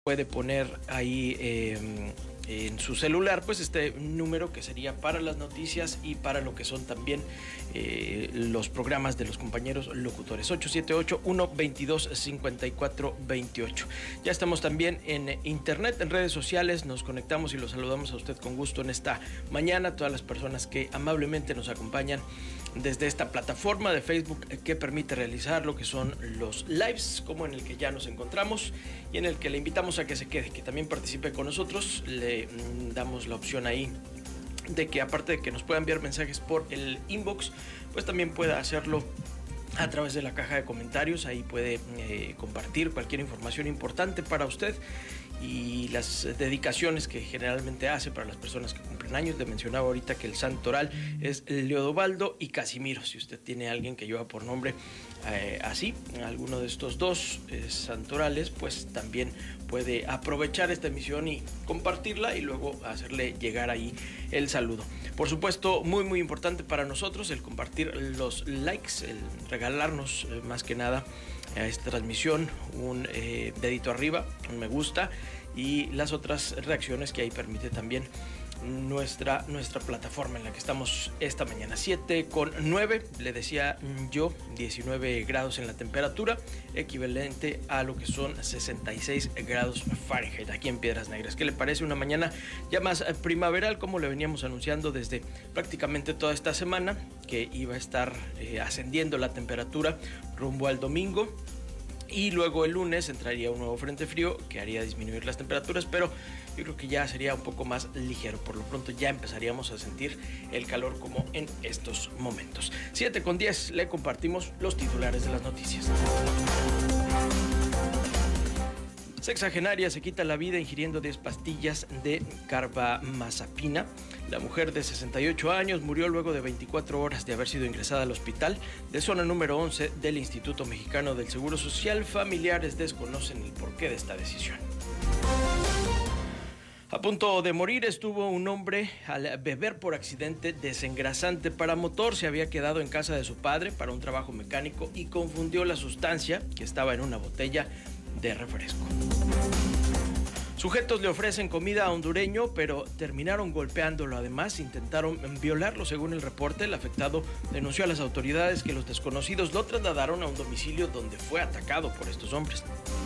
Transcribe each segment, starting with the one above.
puede poner ahí en su celular, pues este número que sería para las noticias y para lo que son también los programas de los compañeros locutores. 878-122-5428. Ya estamos también en internet, en redes sociales, nos conectamos y los saludamos a usted con gusto en esta mañana, todas las personas que amablemente nos acompañan desde esta plataforma de Facebook que permite realizar lo que son los lives, como en el que ya nos encontramos y en el que le invitamos a que se quede, que también participe con nosotros. Le damos la opción ahí de que, aparte de que nos pueda enviar mensajes por el inbox, pues también pueda hacerlo a través de la caja de comentarios. Ahí puede compartir cualquier información importante para usted y las dedicaciones que generalmente hace para las personas que cumplen años. Le mencionaba ahorita que el santoral es Leodobaldo y Casimiro. Si usted tiene a alguien que lleva por nombre así, alguno de estos dos santorales, pues también puede aprovechar esta emisión y compartirla y luego hacerle llegar ahí el saludo. Por supuesto, muy importante para nosotros el compartir los likes, el regalarnos más que nada a esta transmisión un dedito arriba, un me gusta, y las otras reacciones que ahí permite también nuestra plataforma en la que estamos esta mañana. 7:09, le decía yo, 19 grados en la temperatura, equivalente a lo que son 66 grados Fahrenheit aquí en Piedras Negras. ¿Qué le parece una mañana ya más primaveral, como le veníamos anunciando desde prácticamente toda esta semana, que iba a estar ascendiendo la temperatura rumbo al domingo? Y luego el lunes entraría un nuevo frente frío que haría disminuir las temperaturas, pero yo creo que ya sería un poco más ligero. Por lo pronto ya empezaríamos a sentir el calor como en estos momentos. 7:10, le compartimos los titulares de las noticias. Sexagenaria se quita la vida ingiriendo 10 pastillas de carbamazepina. La mujer de 68 años murió luego de 24 horas de haber sido ingresada al hospital de zona número 11 del Instituto Mexicano del Seguro Social. Familiares desconocen el porqué de esta decisión. A punto de morir estuvo un hombre al beber por accidente desengrasante para motor. Se había quedado en casa de su padre para un trabajo mecánico y confundió la sustancia que estaba en una botella de refresco. Sujetos le ofrecen comida a hondureño, pero terminaron golpeándolo. Además, intentaron violarlo. Según el reporte, el afectado denunció a las autoridades que los desconocidos lo trasladaron a un domicilio donde fue atacado por estos hombres.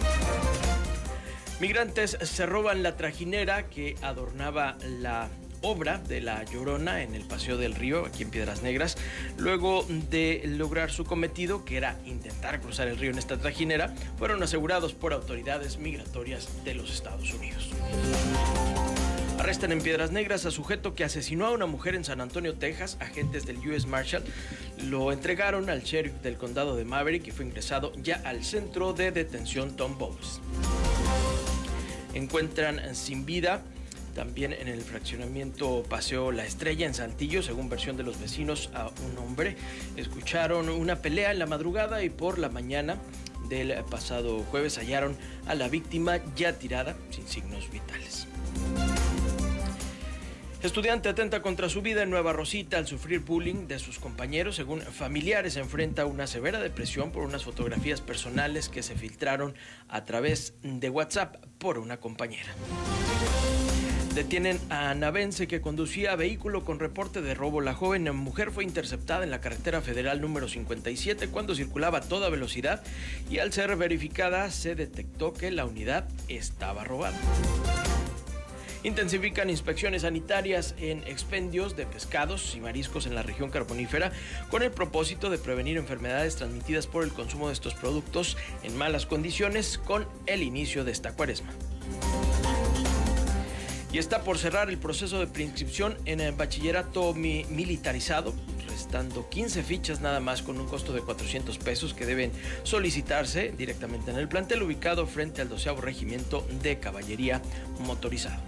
Migrantes se roban la trajinera que adornaba la obra de La Llorona en el Paseo del Río, aquí en Piedras Negras, luego de lograr su cometido, que era intentar cruzar el río en esta trajinera. Fueron asegurados por autoridades migratorias de los Estados Unidos. Arrestan en Piedras Negras a sujeto que asesinó a una mujer en San Antonio, Texas. Agentes del US Marshal lo entregaron al sheriff del condado de Maverick y fue ingresado ya al centro de detención Tom Bowles. Encuentran sin vida también en el fraccionamiento Paseo La Estrella en Saltillo. Según versión de los vecinos, a un hombre escucharon una pelea en la madrugada y por la mañana del pasado jueves hallaron a la víctima ya tirada sin signos vitales. Estudiante atenta contra su vida en Nueva Rosita al sufrir bullying de sus compañeros. Según familiares, enfrenta una severa depresión por unas fotografías personales que se filtraron a través de WhatsApp por una compañera. Detienen a navense que conducía vehículo con reporte de robo. La joven mujer fue interceptada en la carretera federal número 57 cuando circulaba a toda velocidad y al ser verificada se detectó que la unidad estaba robada. Intensifican inspecciones sanitarias en expendios de pescados y mariscos en la región carbonífera con el propósito de prevenir enfermedades transmitidas por el consumo de estos productos en malas condiciones con el inicio de esta cuaresma. Y está por cerrar el proceso de preinscripción en el bachillerato militarizado, restando 15 fichas nada más con un costo de 400 pesos que deben solicitarse directamente en el plantel ubicado frente al 12º Regimiento de Caballería Motorizado.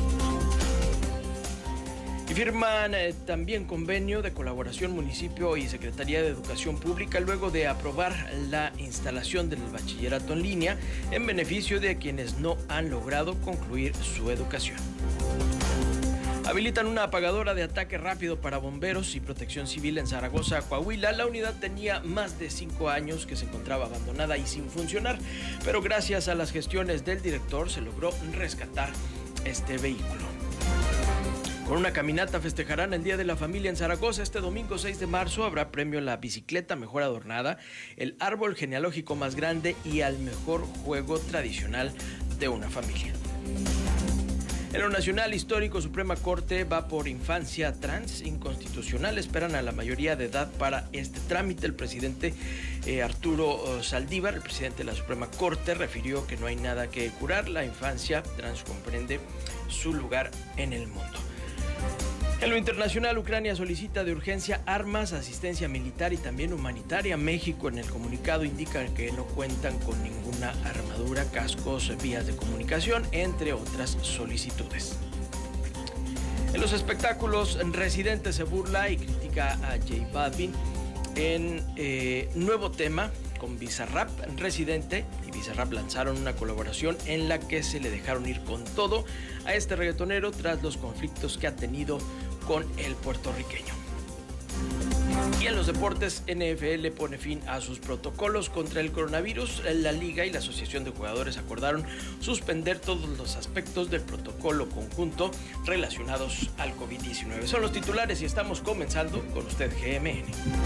Y firman también convenio de colaboración municipio y Secretaría de Educación Pública luego de aprobar la instalación del bachillerato en línea en beneficio de quienes no han logrado concluir su educación. Habilitan una apagadora de ataque rápido para bomberos y protección civil en Zaragoza, Coahuila. La unidad tenía más de 5 años que se encontraba abandonada y sin funcionar, pero gracias a las gestiones del director se logró rescatar este vehículo. Con una caminata festejarán el Día de la Familia en Zaragoza. Este domingo 6 de marzo habrá premio a la bicicleta mejor adornada, el árbol genealógico más grande y al mejor juego tradicional de una familia. En lo nacional histórico, Suprema Corte va por infancia trans inconstitucional. Esperan a la mayoría de edad para este trámite. El presidente Arturo Saldívar, el presidente de la Suprema Corte, refirió que no hay nada que curar. La infancia trans comprende su lugar en el mundo. En lo internacional, Ucrania solicita de urgencia armas, asistencia militar y también humanitaria. México en el comunicado indica que no cuentan con ninguna armadura, cascos, vías de comunicación, entre otras solicitudes. En los espectáculos, Residente se burla y critica a J Balvin en nuevo tema con Bizarrap. Residente y Bizarrap lanzaron una colaboración en la que se le dejaron ir con todo a este reggaetonero tras los conflictos que ha tenido con el puertorriqueño. Y en los deportes, NFL pone fin a sus protocolos contra el coronavirus. La Liga y la Asociación de Jugadores acordaron suspender todos los aspectos del protocolo conjunto relacionados al COVID-19. Son los titulares y estamos comenzando con usted, GMN.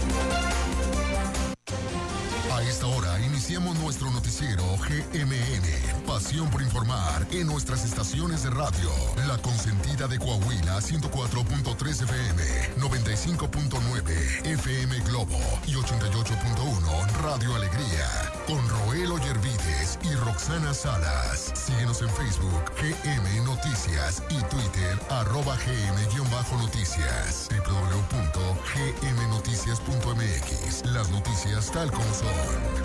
A esta hora iniciamos nuestro noticiero GMN. Pasión por informar en nuestras estaciones de radio. La Consentida de Coahuila, 104.3 FM, 95.9 FM Globo y 88.1 Radio Alegría. Con Roel Yervides y Roxana Salas. Síguenos en Facebook, GM Noticias y Twitter, @GM-Noticias. www.gmnoticias.mx. Las noticias tal como son.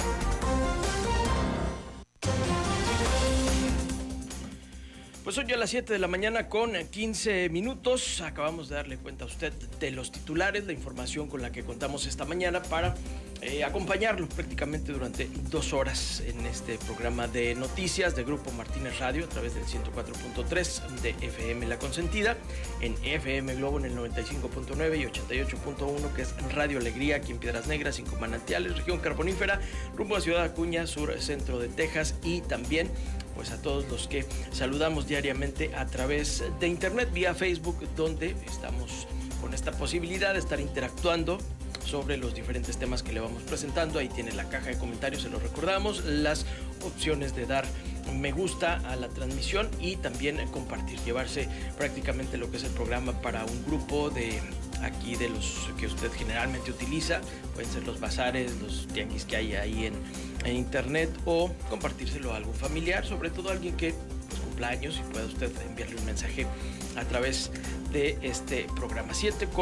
Pues son ya las 7 de la mañana con 15 minutos. Acabamos de darle cuenta a usted de los titulares, la información con la que contamos esta mañana para acompañarlo prácticamente durante 2 horas en este programa de noticias de Grupo Martínez Radio a través del 104.3 de FM La Consentida, en FM Globo en el 95.9 y 88.1, que es Radio Alegría aquí en Piedras Negras, Cinco Manantiales, región carbonífera, rumbo a Ciudad Acuña, sur centro de Texas, y también pues a todos los que saludamos diariamente a través de internet vía Facebook, donde estamos con esta posibilidad de estar interactuando sobre los diferentes temas que le vamos presentando. Ahí tiene la caja de comentarios, se lo recordamos, las opciones de dar me gusta a la transmisión y también compartir, llevarse prácticamente lo que es el programa para un grupo de aquí de los que usted generalmente utiliza. Pueden ser los bazares, los tianguis que hay ahí en internet, o compartírselo a algún familiar, sobre todo a alguien que pues, cumpleaños, y pueda usted enviarle un mensaje a través de este programa.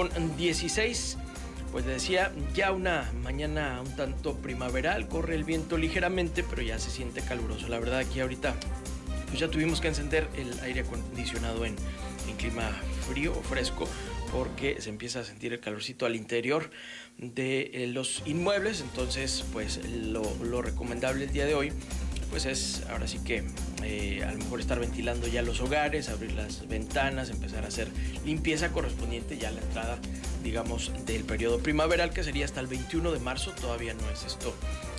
7:16. Pues le decía, ya una mañana un tanto primaveral, corre el viento ligeramente, pero ya se siente caluroso. La verdad, aquí ahorita pues ya tuvimos que encender el aire acondicionado en clima frío o fresco, porque se empieza a sentir el calorcito al interior de los inmuebles. Entonces pues lo recomendable el día de hoy pues es ahora sí que a lo mejor estar ventilando ya los hogares, abrir las ventanas, empezar a hacer limpieza correspondiente ya a la entrada, digamos, del periodo primaveral, que sería hasta el 21 de marzo. Todavía no es esto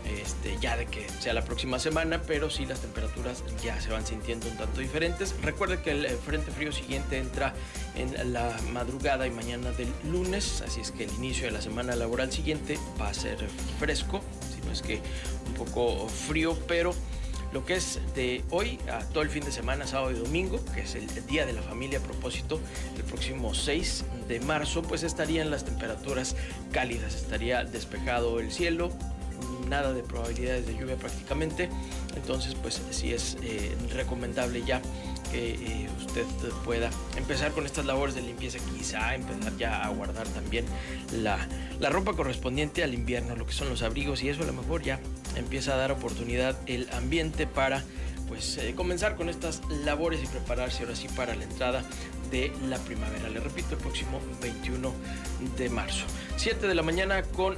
ya de que sea la próxima semana, pero sí las temperaturas ya se van sintiendo un tanto diferentes. Recuerde que el frente frío siguiente entra en la madrugada y mañana del lunes, así es que el inicio de la semana laboral siguiente va a ser fresco, si no es que un poco frío, pero lo que es de hoy a todo el fin de semana, sábado y domingo, que es el Día de la Familia a propósito, el próximo 6 de marzo, pues estarían las temperaturas cálidas, estaría despejado el cielo, nada de probabilidades de lluvia prácticamente. Entonces pues sí es recomendable ya que usted pueda empezar con estas labores de limpieza, quizá empezar ya a guardar también la ropa correspondiente al invierno, lo que son los abrigos, y eso a lo mejor ya empieza a dar oportunidad el ambiente para pues comenzar con estas labores y prepararse ahora sí para la entrada de la primavera. Le repito, el próximo 21 de marzo. 7 de la mañana con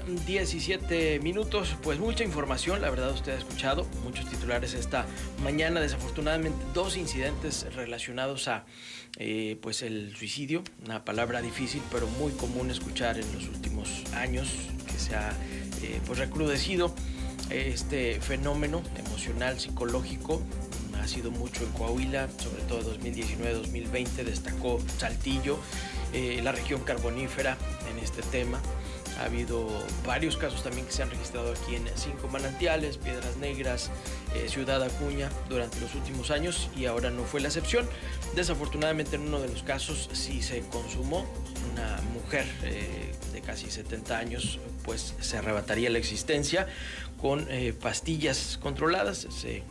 17 minutos. Pues mucha información, la verdad usted ha escuchado muchos titulares esta mañana. Desafortunadamente 2 incidentes relacionados a pues el suicidio, una palabra difícil pero muy común escuchar en los últimos años, que se ha pues recrudecido este fenómeno emocional, psicológico. Ha sido mucho en Coahuila, sobre todo 2019-2020, destacó Saltillo, la región carbonífera en este tema. Ha habido varios casos también que se han registrado aquí en Cinco Manantiales, Piedras Negras, Ciudad Acuña durante los últimos años, y ahora no fue la excepción. Desafortunadamente en uno de los casos sí se consumó. Una mujer de casi 70 años pues se arrebataría la existencia con pastillas controladas.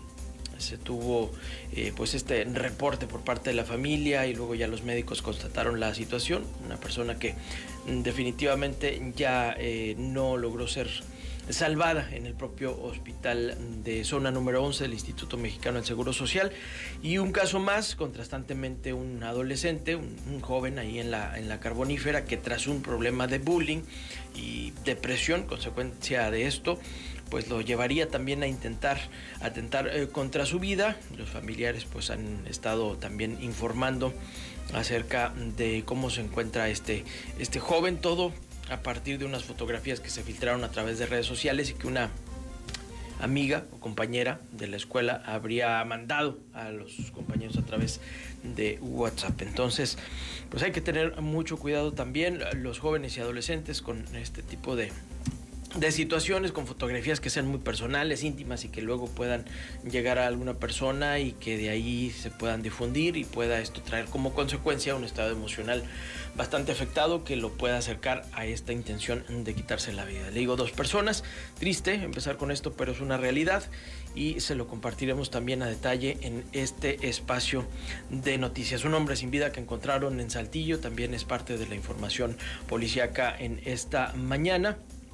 Se tuvo pues este reporte por parte de la familia y luego ya los médicos constataron la situación. Una persona que definitivamente ya no logró ser salvada en el propio hospital de zona número 11 del Instituto Mexicano del Seguro Social. Y un caso más, contrastantemente un adolescente, un joven ahí en la carbonífera, que tras un problema de bullying y depresión, consecuencia de esto, pues lo llevaría también a intentar atentar contra su vida. Los familiares pues han estado también informando acerca de cómo se encuentra este joven, todo a partir de unas fotografías que se filtraron a través de redes sociales y que una amiga o compañera de la escuela habría mandado a los compañeros a través de WhatsApp. Entonces, pues hay que tener mucho cuidado también los jóvenes y adolescentes con este tipo de situaciones, con fotografías que sean muy personales, íntimas, y que luego puedan llegar a alguna persona y que de ahí se puedan difundir y pueda esto traer como consecuencia un estado emocional bastante afectado que lo pueda acercar a esta intención de quitarse la vida. Le digo, 2 personas, triste empezar con esto, pero es una realidad y se lo compartiremos también a detalle en este espacio de noticias. Un hombre sin vida que encontraron en Saltillo también es parte de la información policíaca en esta mañana.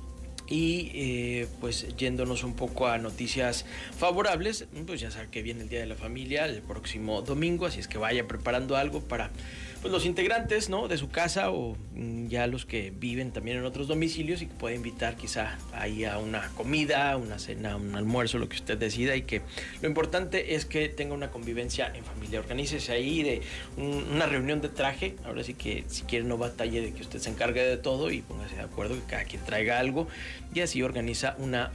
Y pues yéndonos un poco a noticias favorables, pues ya sabe que viene el Día de la Familia el próximo domingo, así es que vaya preparando algo para pues los integrantes, ¿no?, de su casa, o ya los que viven también en otros domicilios, y que puede invitar quizá ahí a una comida, una cena, un almuerzo, lo que usted decida, y que lo importante es que tenga una convivencia en familia. Organícese ahí de una reunión de traje, ahora sí que si quiere no batalle de que usted se encargue de todo y póngase de acuerdo que cada quien traiga algo, y así organiza una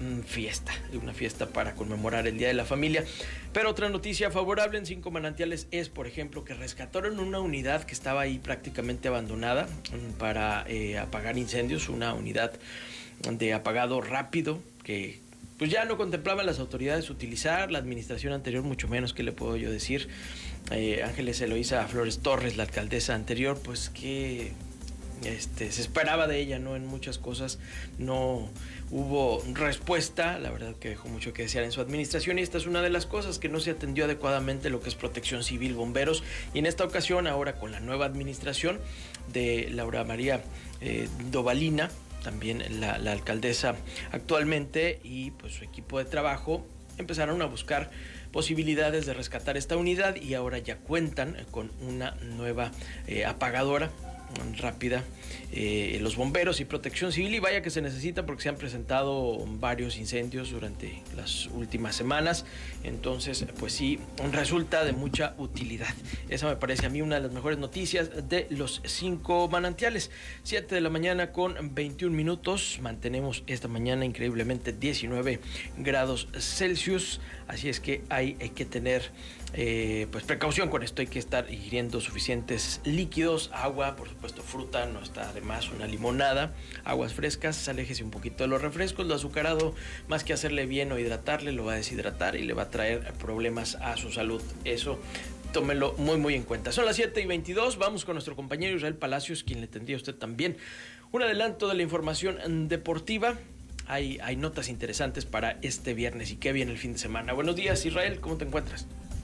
fiesta para conmemorar el Día de la Familia. Pero otra noticia favorable en Cinco Manantiales es, por ejemplo, que rescataron una unidad que estaba ahí prácticamente abandonada para apagar incendios, una unidad de apagado rápido que pues ya no contemplaban las autoridades utilizar, la administración anterior mucho menos. ¿Qué le puedo yo decir? Ángeles Eloísa Flores Torres, la alcaldesa anterior, pues que se esperaba de ella, ¿no? En muchas cosas no hubo respuesta, la verdad que dejó mucho que desear en su administración, y esta es una de las cosas, que no se atendió adecuadamente lo que es protección civil, bomberos, y en esta ocasión, ahora con la nueva administración de Laura María Dovalina, también la alcaldesa actualmente, y pues su equipo de trabajo empezaron a buscar posibilidades de rescatar esta unidad, y ahora ya cuentan con una nueva apagadora rápida, los bomberos y protección civil, y vaya que se necesita porque se han presentado varios incendios durante las últimas semanas. Entonces pues sí, resulta de mucha utilidad. Esa me parece a mí una de las mejores noticias de los Cinco Manantiales. 7 de la mañana con 21 minutos, mantenemos esta mañana increíblemente 19 grados Celsius, así es que hay que tener pues precaución con esto. Hay que estar ingiriendo suficientes líquidos, agua, por supuesto fruta, no está de más una limonada, aguas frescas, aléjese un poquito de los refrescos. Lo azucarado, más que hacerle bien o hidratarle, lo va a deshidratar y le va a traer problemas a su salud. Eso tómelo muy muy en cuenta. Son las 7:22, vamos con nuestro compañero Israel Palacios, quien le tendría a usted también un adelanto de la información deportiva. Hay notas interesantes para este viernes y qué viene el fin de semana. Buenos días, Israel, ¿cómo te encuentras?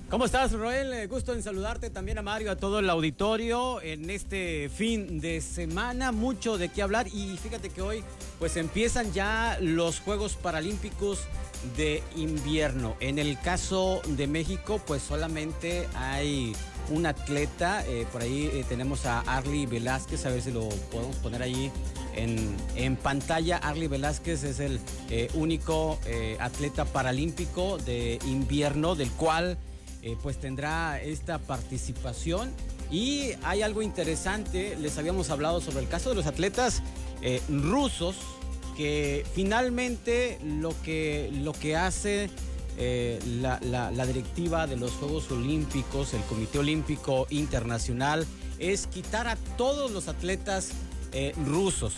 ¿Cómo estás, Roel? Gusto en saludarte, también a Mario, a todo el auditorio en este fin de semana. Mucho de qué hablar y fíjate que hoy pues empiezan ya los Juegos Paralímpicos de invierno. En el caso de México pues solamente hay un atleta, por ahí tenemos a Arly Velázquez, a ver si lo podemos poner ahí en pantalla. Arly Velázquez es el único atleta paralímpico de invierno del cual pues tendrá esta participación. Y hay algo interesante, les habíamos hablado sobre el caso de los atletas rusos, que finalmente lo que hace la directiva de los Juegos Olímpicos, el Comité Olímpico Internacional, es quitar a todos los atletas rusos.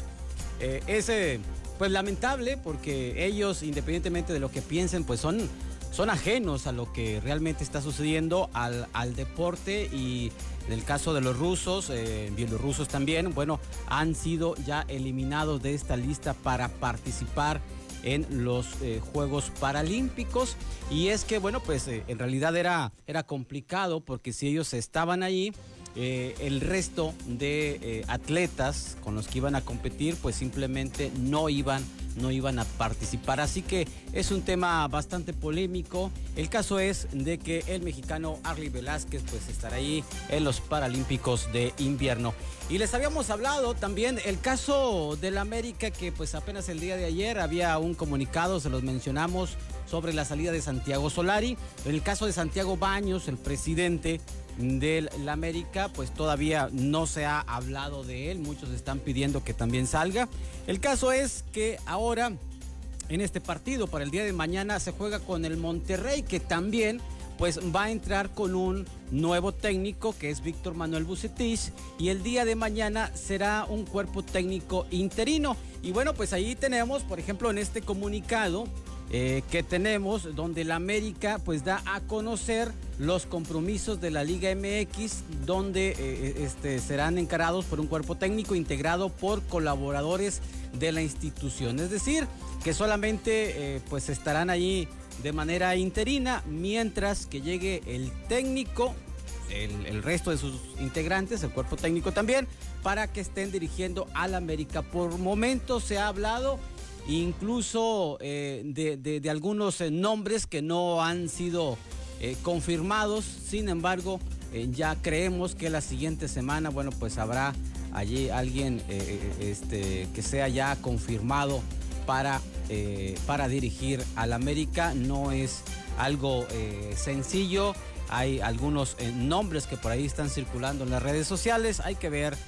Es pues lamentable porque ellos, independientemente de lo que piensen, pues son ajenos a lo que realmente está sucediendo al deporte. Y en el caso de los rusos, bielorrusos también, bueno, han sido ya eliminados de esta lista para participar en los Juegos Paralímpicos. Y es que, bueno, pues en realidad era complicado porque si ellos estaban ahí, el resto de atletas con los que iban a competir, pues simplemente no iban a participar. Así que es un tema bastante polémico. El caso es de que el mexicano Arly Velázquez pues estará ahí en los Paralímpicos de invierno. Y les habíamos hablado también el caso del América, que pues apenas el día de ayer había un comunicado, se los mencionamos, sobre la salida de Santiago Solari. En el caso de Santiago Baños, el presidente del América, pues todavía no se ha hablado de él, muchos están pidiendo que también salga. El caso es que ahora en este partido para el día de mañana se juega con el Monterrey, que también pues va a entrar con un nuevo técnico que es Víctor Manuel Bucetich, y el día de mañana será un cuerpo técnico interino. Y bueno, pues ahí tenemos, por ejemplo, en este comunicado que tenemos, donde el América pues da a conocer los compromisos de la Liga MX, donde serán encarados por un cuerpo técnico integrado por colaboradores de la institución. Es decir, que solamente pues estarán allí de manera interina mientras que llegue el técnico, el resto de sus integrantes, el cuerpo técnico también, para que estén dirigiendo al América. Por momentos se ha hablado incluso de algunos nombres que no han sido confirmados. Sin embargo, ya creemos que la siguiente semana, bueno, pues habrá allí alguien que sea ya confirmado para dirigir al América. No es algo sencillo. Hay algunos nombres que por ahí están circulando en las redes sociales. Hay que ver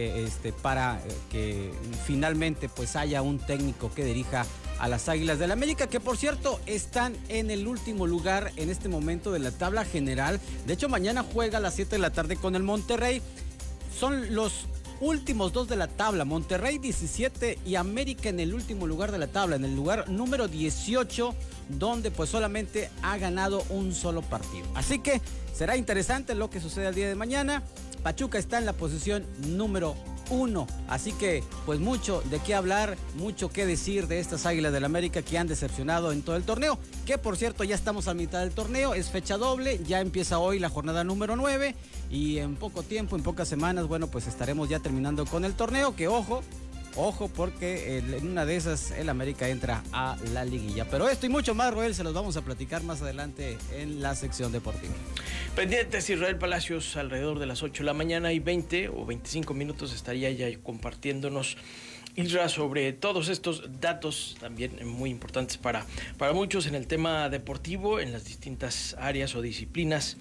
para que finalmente pues haya un técnico que dirija a las Águilas del América, que por cierto están en el último lugar en este momento de la tabla general. De hecho, mañana juega a las 7 de la tarde con el Monterrey. Son los últimos dos de la tabla, Monterrey 17 y América en el último lugar de la tabla, en el lugar número 18, donde pues solamente ha ganado un solo partido. Así que será interesante lo que suceda el día de mañana. Pachuca está en la posición número 1, así que pues mucho de qué hablar, mucho que decir de estas Águilas del América que han decepcionado en todo el torneo, que por cierto ya estamos a mitad del torneo, es fecha doble, ya empieza hoy la jornada número 9 y en poco tiempo, en pocas semanas, bueno, pues estaremos ya terminando con el torneo, que ojo, porque en una de esas el América entra a la liguilla. Pero esto y mucho más, Roel, se los vamos a platicar más adelante en la sección deportiva. Pendientes, Israel Palacios, alrededor de las 8 de la mañana y 20 o 25 minutos estaría ya compartiéndonos, Isra, sobre todos estos datos también muy importantes para muchos en el tema deportivo, en las distintas áreas o disciplinas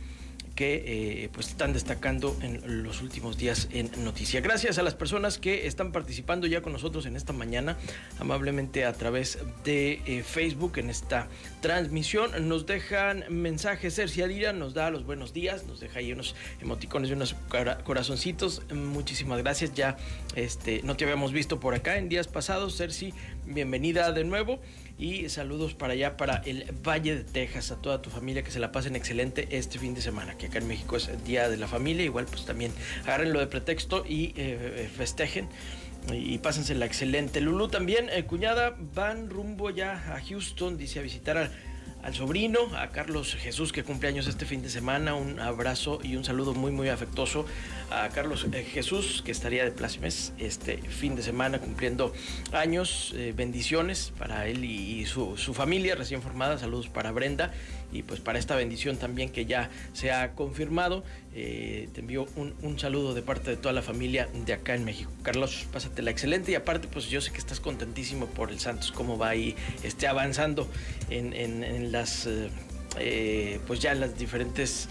que pues están destacando en los últimos días en noticia. Gracias a las personas que están participando ya con nosotros en esta mañana, amablemente a través de Facebook en esta transmisión. Nos dejan mensajes. Cerci Adira nos da los buenos días, nos deja ahí unos emoticones y unos corazoncitos. Muchísimas gracias. Ya no te habíamos visto por acá en días pasados, Cerci, bienvenida de nuevo. Y saludos para allá, para el Valle de Texas, a toda tu familia, que se la pasen excelente este fin de semana, que acá en México es el Día de la Familia. Igual pues también agárrenlo de pretexto y festejen y pásensela excelente. Lulú también, cuñada, van rumbo ya a Houston, dice, a visitar al sobrino, a Carlos Jesús, que cumple años este fin de semana. Un abrazo y un saludo muy, muy afectuoso a Carlos Jesús, que estaría de plácemes este fin de semana cumpliendo años. Bendiciones para él y su familia recién formada. Saludos para Brenda y pues para esta bendición también que ya se ha confirmado. Te envío un saludo de parte de toda la familia de acá en México. Carlos, pásatela excelente, y aparte pues yo sé que estás contentísimo por el Santos, cómo va ahí avanzando en las pues ya en las diferentes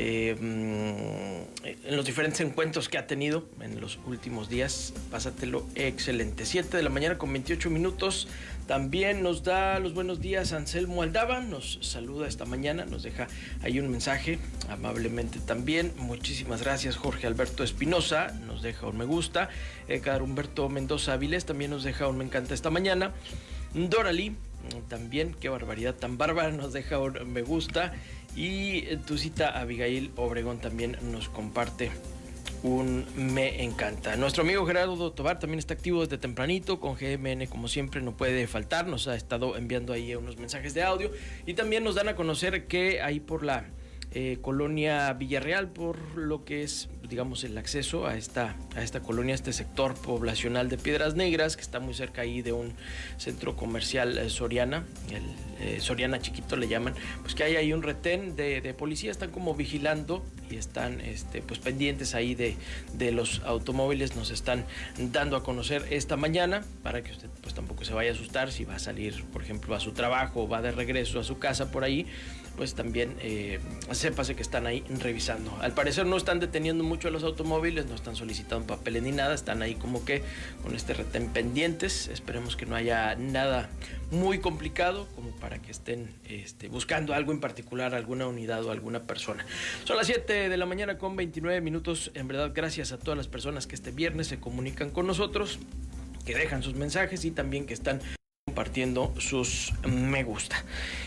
en los diferentes encuentros que ha tenido en los últimos días. Pásatelo excelente. 7 de la mañana con 28 minutos. También nos da los buenos días Anselmo Aldaba, nos saluda esta mañana, nos deja ahí un mensaje amablemente también. Muchísimas gracias. Jorge Alberto Espinosa nos deja un me gusta. Edgar Humberto Mendoza Avilés también nos deja un me encanta esta mañana. Dorali también, qué barbaridad tan bárbara, nos deja un me gusta. Y tu cita Abigail Obregón también nos comparte un me encanta. Nuestro amigo Gerardo Tobar también está activo desde tempranito con GMN, como siempre, no puede faltar. Nos ha estado enviando ahí unos mensajes de audio y también nos dan a conocer que ahí por la colonia Villarreal, por lo que es, digamos, el acceso a esta colonia, este sector poblacional de Piedras Negras, que está muy cerca ahí de un centro comercial Soriana, el Soriana Chiquito le llaman, pues que hay ahí un retén de policía, están como vigilando y están pues pendientes ahí de los automóviles. Nos están dando a conocer esta mañana para que usted pues tampoco se vaya a asustar si va a salir, por ejemplo, a su trabajo o va de regreso a su casa por ahí, pues también sépase que están ahí revisando. Al parecer no están deteniendo mucho a los automóviles, no están solicitando papeles ni nada, están ahí como que con este retén pendientes. Esperemos que no haya nada muy complicado como para que estén buscando algo en particular, alguna unidad o alguna persona. Son las 7 de la mañana con 29 minutos. En verdad, gracias a todas las personas que este viernes se comunican con nosotros, que dejan sus mensajes y también que están compartiendo sus me gusta.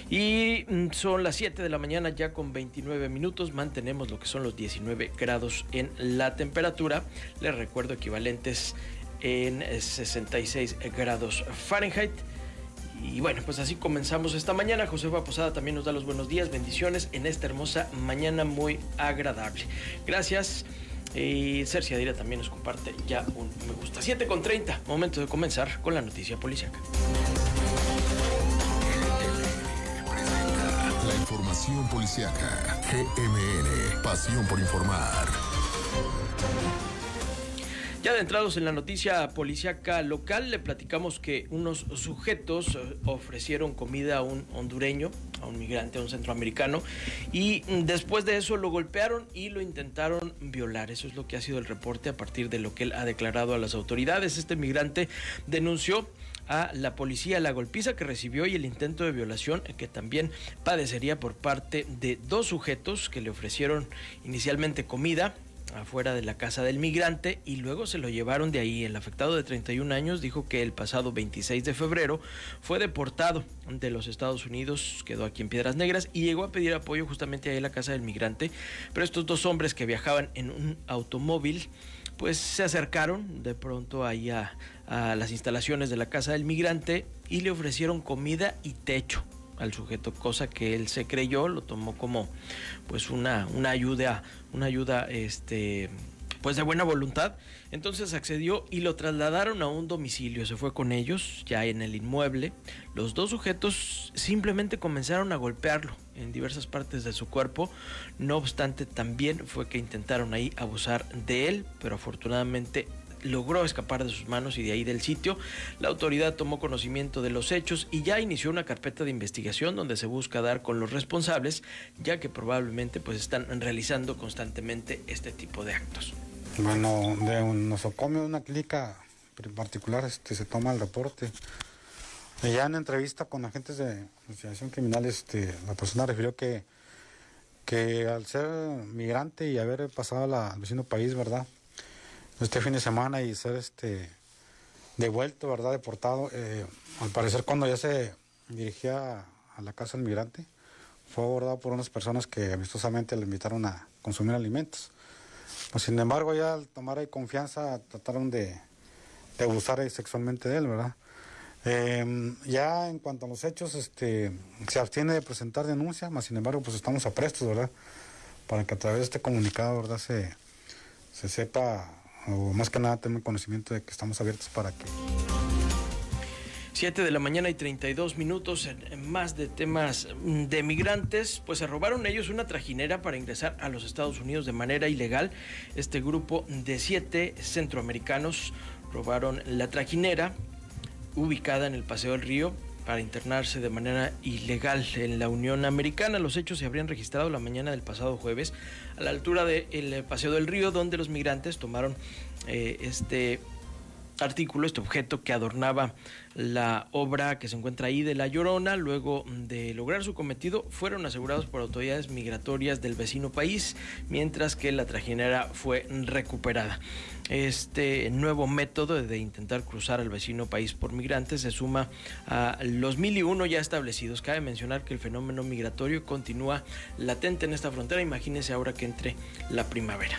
Y son las 7 de la mañana ya con 29 minutos. Mantenemos lo que son los 19 grados en la temperatura. Les recuerdo equivalentes en 66 grados Fahrenheit. Y bueno, pues así comenzamos esta mañana. Josefa Posada también nos da los buenos días, bendiciones en esta hermosa mañana muy agradable. Gracias. Y Cercia Dira también nos comparte ya un me gusta. 7:30, momento de comenzar con la noticia policíaca. La información policíaca. GMN, pasión por informar. Ya adentrados en la noticia policíaca local, le platicamos que unos sujetos ofrecieron comida a un hondureño, a un migrante, a un centroamericano, y después de eso lo golpearon y lo intentaron violar. Eso es lo que ha sido el reporte a partir de lo que él ha declarado a las autoridades. Este migrante denunció a la policía la golpiza que recibió y el intento de violación que también padecería por parte de dos sujetos que le ofrecieron inicialmente comida afuera de la casa del migrante y luego se lo llevaron de ahí. El afectado de 31 años dijo que el pasado 26 de febrero fue deportado de los Estados Unidos, quedó aquí en Piedras Negras y llegó a pedir apoyo justamente ahí en la casa del migrante, pero estos dos hombres que viajaban en un automóvil pues se acercaron de pronto ahí a las instalaciones de la casa del migrante y le ofrecieron comida y techo al sujeto, cosa que él se creyó, lo tomó como pues una ayuda pues de buena voluntad. Entonces accedió y lo trasladaron a un domicilio, se fue con ellos ya en el inmueble. Los dos sujetos simplemente comenzaron a golpearlo en diversas partes de su cuerpo. No obstante, también fue que intentaron ahí abusar de él, pero afortunadamente logró escapar de sus manos y de ahí del sitio. La autoridad tomó conocimiento de los hechos y ya inició una carpeta de investigación donde se busca dar con los responsables, ya que probablemente pues están realizando constantemente este tipo de actos. Bueno, de un nosocomio de una clínica en particular se toma el reporte. Ya en entrevista con agentes de investigación criminal, la persona refirió que al ser migrante y haber pasado al vecino país, ¿verdad?, este fin de semana y ser devuelto, ¿verdad?, deportado, al parecer cuando ya se dirigía a la casa del migrante, fue abordado por unas personas que amistosamente le invitaron a consumir alimentos. Pues, sin embargo, ya al tomar ahí confianza, trataron de abusar sexualmente de él, ¿verdad? Ya en cuanto a los hechos, se abstiene de presentar denuncia, mas sin embargo, pues estamos aprestos, ¿verdad? Para que a través de este comunicado, ¿verdad? Se sepa, o más que nada tenga conocimiento de que estamos abiertos para que... 7 de la mañana y 32 minutos, en más de temas de migrantes, pues se robaron ellos una trajinera para ingresar a los Estados Unidos de manera ilegal. Este grupo de 7 centroamericanos robaron la trajinera ubicada en el Paseo del Río para internarse de manera ilegal en la Unión Americana. Los hechos se habrían registrado la mañana del pasado jueves a la altura del Paseo del Río, donde los migrantes tomaron este objeto que adornaba la obra que se encuentra ahí de La Llorona. Luego de lograr su cometido, fueron asegurados por autoridades migratorias del vecino país, mientras que la trajinera fue recuperada. Este nuevo método de intentar cruzar al vecino país por migrantes se suma a los 1001 ya establecidos. Cabe mencionar que el fenómeno migratorio continúa latente en esta frontera. Imagínense ahora que entre la primavera.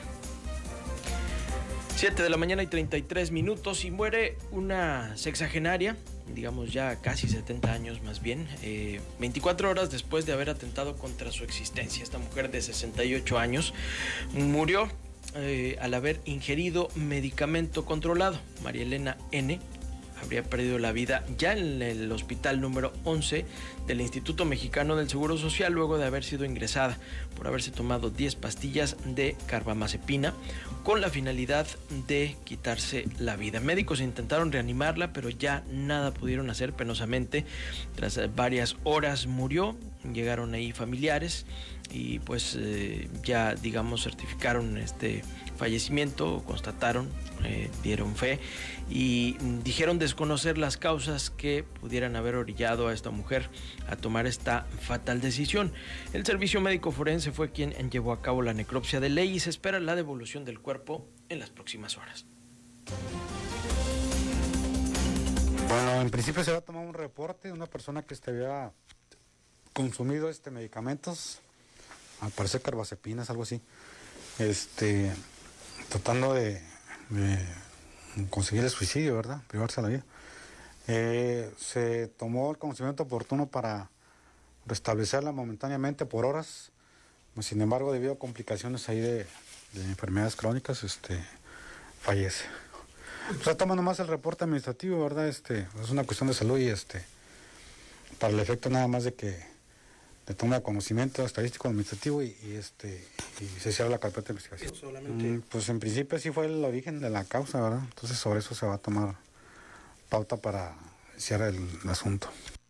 7 de la mañana y 33 minutos y muere una sexagenaria, digamos ya casi 70 años más bien, 24 horas después de haber atentado contra su existencia. Esta mujer de 68 años murió al haber ingerido medicamento controlado. María Elena N. habría perdido la vida ya en el hospital número 11 del Instituto Mexicano del Seguro Social, luego de haber sido ingresada por haberse tomado 10 pastillas de carbamazepina con la finalidad de quitarse la vida. Médicos intentaron reanimarla, pero ya nada pudieron hacer. Penosamente, tras varias horas murió. Llegaron ahí familiares y pues ya digamos certificaron este fallecimiento, constataron, dieron fe y dijeron desconocer las causas que pudieran haber orillado a esta mujer a tomar esta fatal decisión. El servicio médico forense fue quien llevó a cabo la necropsia de ley y se espera la devolución del cuerpo en las próximas horas. Bueno, en principio se va a tomar un reporte de una persona que había consumido medicamentos, al parecer carbacepinas, algo así, tratando de conseguir el suicidio, ¿verdad? Privarse de la vida. Se tomó el conocimiento oportuno para restablecerla momentáneamente por horas, sin embargo, debido a complicaciones ahí de enfermedades crónicas, fallece. Se toma nomás el reporte administrativo, ¿verdad? Es una cuestión de salud y para el efecto nada más de que de toma de conocimiento estadístico administrativo y se cierra la carpeta de investigación. Solamente. Pues en principio sí fue el origen de la causa, ¿verdad? Entonces sobre eso se va a tomar pauta para cierrar el asunto.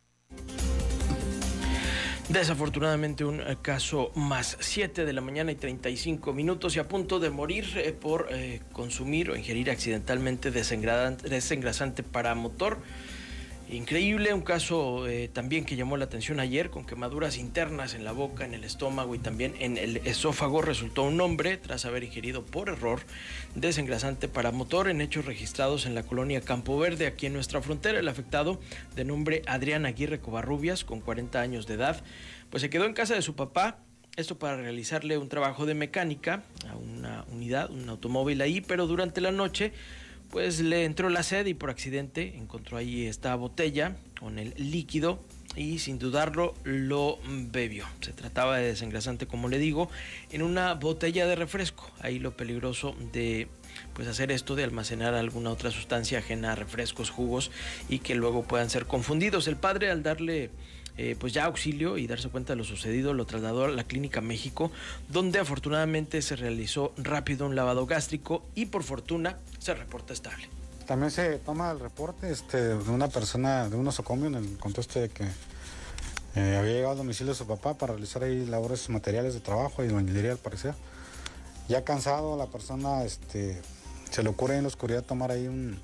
Desafortunadamente un caso más. 7 de la mañana y 35 minutos y a punto de morir por consumir o ingerir accidentalmente desengrasante para motor. Increíble, un caso también que llamó la atención ayer, con quemaduras internas en la boca, en el estómago y también en el esófago. Resultó un hombre tras haber ingerido por error desengrasante para motor en hechos registrados en la colonia Campo Verde, aquí en nuestra frontera. El afectado, de nombre Adrián Aguirre Covarrubias, con 40 años de edad, pues se quedó en casa de su papá, esto para realizarle un trabajo de mecánica a una unidad, un automóvil ahí, pero durante la noche pues le entró la sed y por accidente encontró ahí esta botella con el líquido y sin dudarlo lo bebió. Se trataba de desengrasante, como le digo, en una botella de refresco. Ahí lo peligroso de pues hacer esto, de almacenar alguna otra sustancia ajena a refrescos, jugos y que luego puedan ser confundidos. El padre, al darle pues ya auxilio y darse cuenta de lo sucedido, lo trasladó a la Clínica México, donde afortunadamente se realizó rápido un lavado gástrico y por fortuna se reporta estable. También se toma el reporte de una persona de un nosocomio en el contexto de que había llegado al domicilio de su papá para realizar ahí labores materiales de trabajo y albañilería al parecer. Ya cansado, la persona se le ocurre en la oscuridad tomar ahí un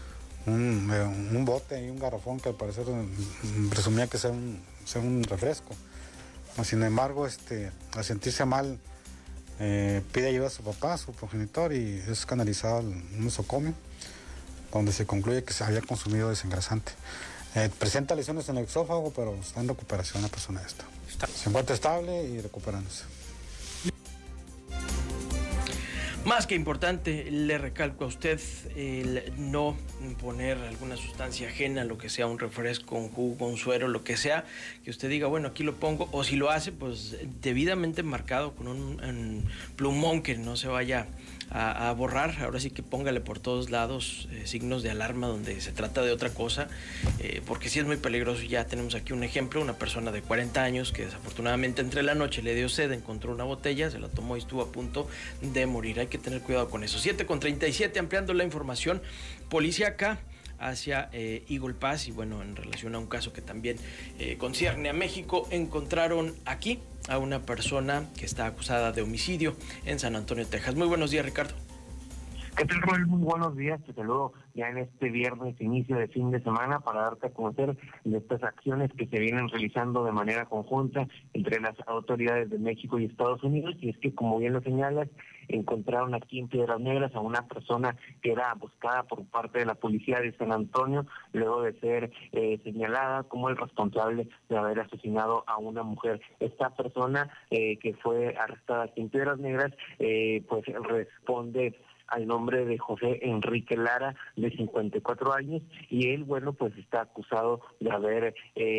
bote y un garrafón que al parecer presumía que sea un refresco. Sin embargo, al sentirse mal, pide ayuda a su papá, a su progenitor, y es canalizado a un nosocomio, donde se concluye que se había consumido desengrasante. Presenta lesiones en el esófago, pero está en recuperación la persona esta. Se encuentra estable y recuperándose. Más que importante, le recalco a usted el no poner alguna sustancia ajena, lo que sea un refresco, un jugo, un suero, lo que sea, que usted diga, bueno, aquí lo pongo, o si lo hace, pues debidamente marcado con un plumón que no se vaya a borrar. Ahora sí que póngale por todos lados signos de alarma donde se trata de otra cosa, porque sí es muy peligroso. Ya tenemos aquí un ejemplo, una persona de 40 años que desafortunadamente entre la noche le dio sed, encontró una botella, se la tomó y estuvo a punto de morir. Hay que tener cuidado con eso. 7:37, ampliando la información policíaca hacia Eagle Pass, y bueno, en relación a un caso que también concierne a México, encontraron aquí a una persona que está acusada de homicidio en San Antonio, Texas. Muy buenos días, Ricardo. ¿Qué tal, Roel? Muy buenos días. Te saludo ya en este viernes, inicio de fin de semana, para darte a conocer de estas acciones que se vienen realizando de manera conjunta entre las autoridades de México y Estados Unidos. Y es que, como bien lo señalas, encontraron aquí en Piedras Negras a una persona que era buscada por parte de la policía de San Antonio, luego de ser señalada como el responsable de haber asesinado a una mujer. Esta persona que fue arrestada aquí en Piedras Negras, pues responde al nombre de José Enrique Lara, de 54 años, y él, bueno, pues está acusado de haber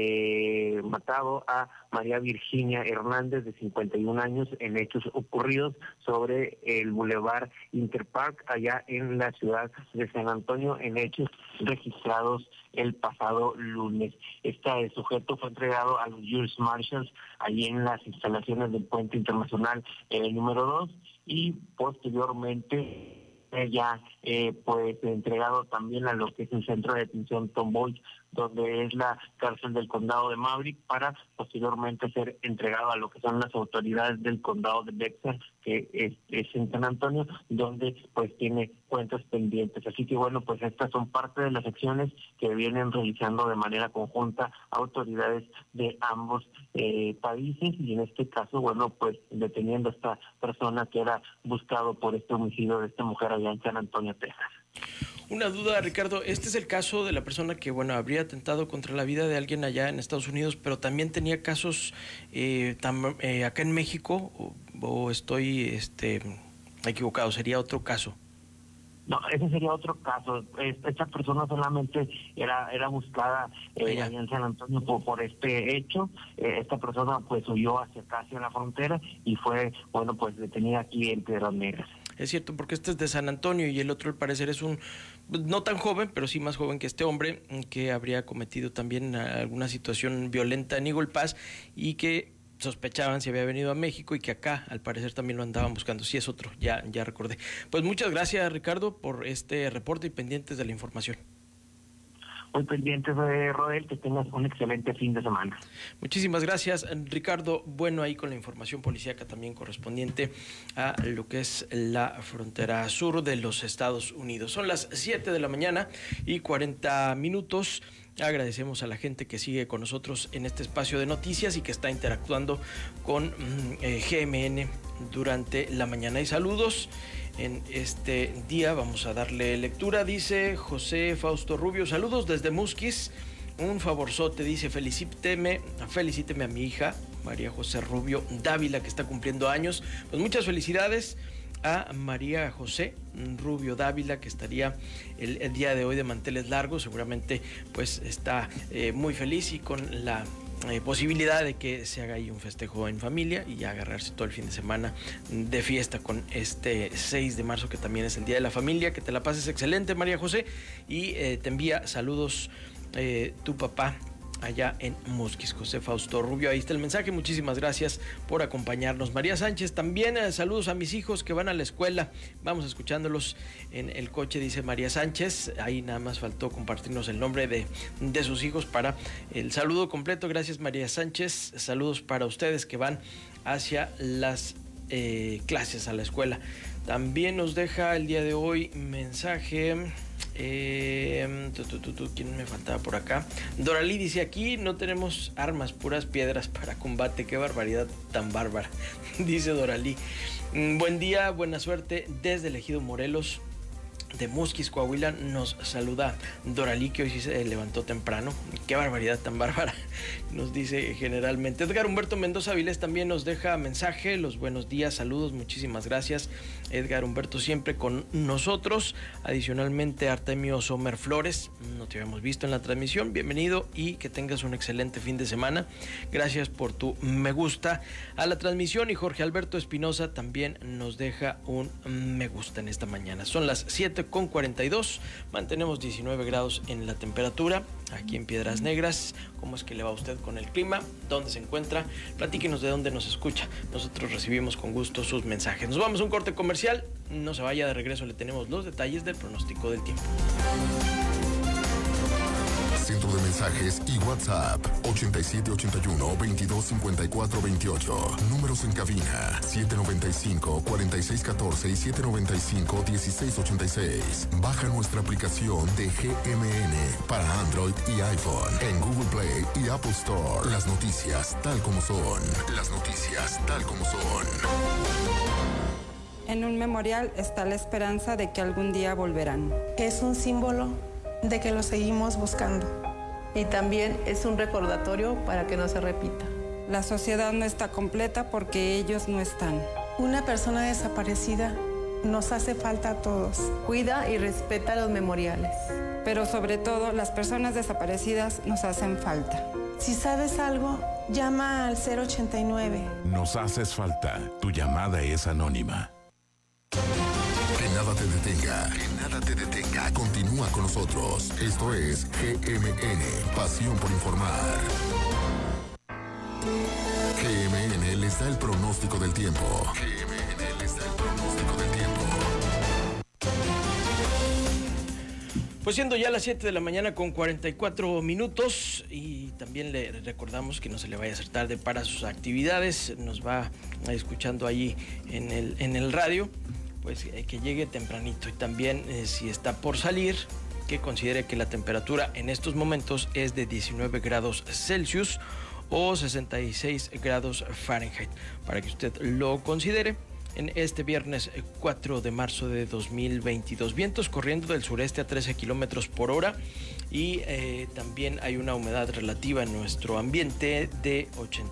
matado a María Virginia Hernández, de 51 años, en hechos ocurridos sobre el Boulevard Interpark, allá en la ciudad de San Antonio, en hechos registrados el pasado lunes. Este sujeto fue entregado a los US Marshals allí en las instalaciones del Puente Internacional número 2, y posteriormente ya pues entregado también a lo que es el centro de detención Tomboy, donde es la cárcel del condado de Maverick, para posteriormente ser entregado a lo que son las autoridades del condado de Bexar, que es en San Antonio, donde pues tiene cuentas pendientes. Así que bueno, pues estas son parte de las acciones que vienen realizando de manera conjunta autoridades de ambos países, y en este caso, bueno, pues deteniendo a esta persona que era buscado por este homicidio de esta mujer allá en San Antonio, Texas. Una duda, Ricardo, este es el caso de la persona que, bueno, habría atentado contra la vida de alguien allá en Estados Unidos, pero también tenía casos acá en México, o estoy equivocado, sería otro caso. No, ese sería otro caso. Esta persona solamente era buscada allá en San Antonio por este hecho. Esta persona pues huyó hacia la frontera y fue, bueno, pues detenida aquí en Piedras Negras. Es cierto, porque este es de San Antonio y el otro al parecer es un, no tan joven, pero sí más joven que este hombre, que habría cometido también alguna situación violenta en Eagle Pass y que sospechaban si había venido a México, y que acá al parecer también lo andaban buscando. Sí, es otro, ya recordé. Pues muchas gracias, Ricardo, por este reporte y pendientes de la información. Muy pendientes de Rodel, que tengas un excelente fin de semana. Muchísimas gracias, Ricardo. Bueno, ahí con la información policíaca también correspondiente a lo que es la frontera sur de los Estados Unidos. Son las 7:40 a.m. Agradecemos a la gente que sigue con nosotros en este espacio de noticias y que está interactuando con GMN durante la mañana. Y saludos en este día, vamos a darle lectura. Dice José Fausto Rubio, saludos desde Musquis, un favorzote, dice, felicíteme a mi hija María José Rubio Dávila, que está cumpliendo años. Pues muchas felicidades a María José Rubio Dávila, que estaría el día de hoy de manteles largos. Seguramente pues está muy feliz y con la posibilidad de que se haga ahí un festejo en familia y agarrarse todo el fin de semana de fiesta con este 6 de marzo, que también es el Día de la Familia. Que te la pases excelente, María José, y te envía saludos tu papá allá en Musquis, José Fausto Rubio. Ahí está el mensaje. Muchísimas gracias por acompañarnos. María Sánchez también, saludos a mis hijos que van a la escuela, vamos escuchándolos en el coche, dice María Sánchez. Ahí nada más faltó compartirnos el nombre de sus hijos para el saludo completo. Gracias, María Sánchez. Saludos para ustedes que van hacia las clases, a la escuela. También nos deja el día de hoy mensaje. ¿Quién me faltaba por acá? Doralí dice, aquí no tenemos armas, puras piedras para combate. Qué barbaridad tan bárbara, dice Doralí. Buen día, buena suerte desde el Ejido Morelos. de Musquis, Coahuila, nos saluda Doralí, que hoy sí se levantó temprano. Qué barbaridad tan bárbara, nos dice generalmente. Edgar Humberto Mendoza Vilés también nos deja mensaje. Los buenos días, saludos, muchísimas gracias. Edgar Humberto siempre con nosotros. Adicionalmente, Artemio Sommer Flores, no te habíamos visto en la transmisión. Bienvenido y que tengas un excelente fin de semana. Gracias por tu me gusta a la transmisión. Y Jorge Alberto Espinosa también nos deja un me gusta en esta mañana. Son las 7:42, mantenemos 19 grados en la temperatura aquí en Piedras Negras. ¿Cómo es que le va a usted con el clima? ¿Dónde se encuentra? Platíquenos de dónde nos escucha. Nosotros recibimos con gusto sus mensajes. Nos vamos a un corte comercial. No se vaya, de regreso le tenemos los detalles del pronóstico del tiempo. Centro de mensajes y WhatsApp 8781-225428. Números en cabina 795-4614 y 795-1686. Baja nuestra aplicación de GMN para Android y iPhone en Google Play y Apple Store. Las noticias tal como son. Las noticias tal como son. En un memorial está la esperanza de que algún día volverán. Es un símbolo de que lo seguimos buscando. Y también es un recordatorio para que no se repita. La sociedad no está completa porque ellos no están. Una persona desaparecida nos hace falta a todos. Cuida y respeta los memoriales. Pero sobre todo, las personas desaparecidas nos hacen falta. Si sabes algo, llama al 089. Nos haces falta. Tu llamada es anónima. Que nada te detenga. Que nada te detenga. Continúa con nosotros. Esto es GMN. Pasión por informar. GMN les da el pronóstico del tiempo. GMN les da el pronóstico del tiempo. Pues siendo ya las 7 de la mañana con 44 minutos y también le recordamos que no se le vaya a hacer tarde para sus actividades. Nos va escuchando ahí en el radio. Pues que llegue tempranito y también si está por salir, que considere que la temperatura en estos momentos es de 19 grados Celsius o 66 grados Fahrenheit, para que usted lo considere. En este viernes 4 de marzo de 2022, vientos corriendo del sureste a 13 kilómetros por hora y también hay una humedad relativa en nuestro ambiente de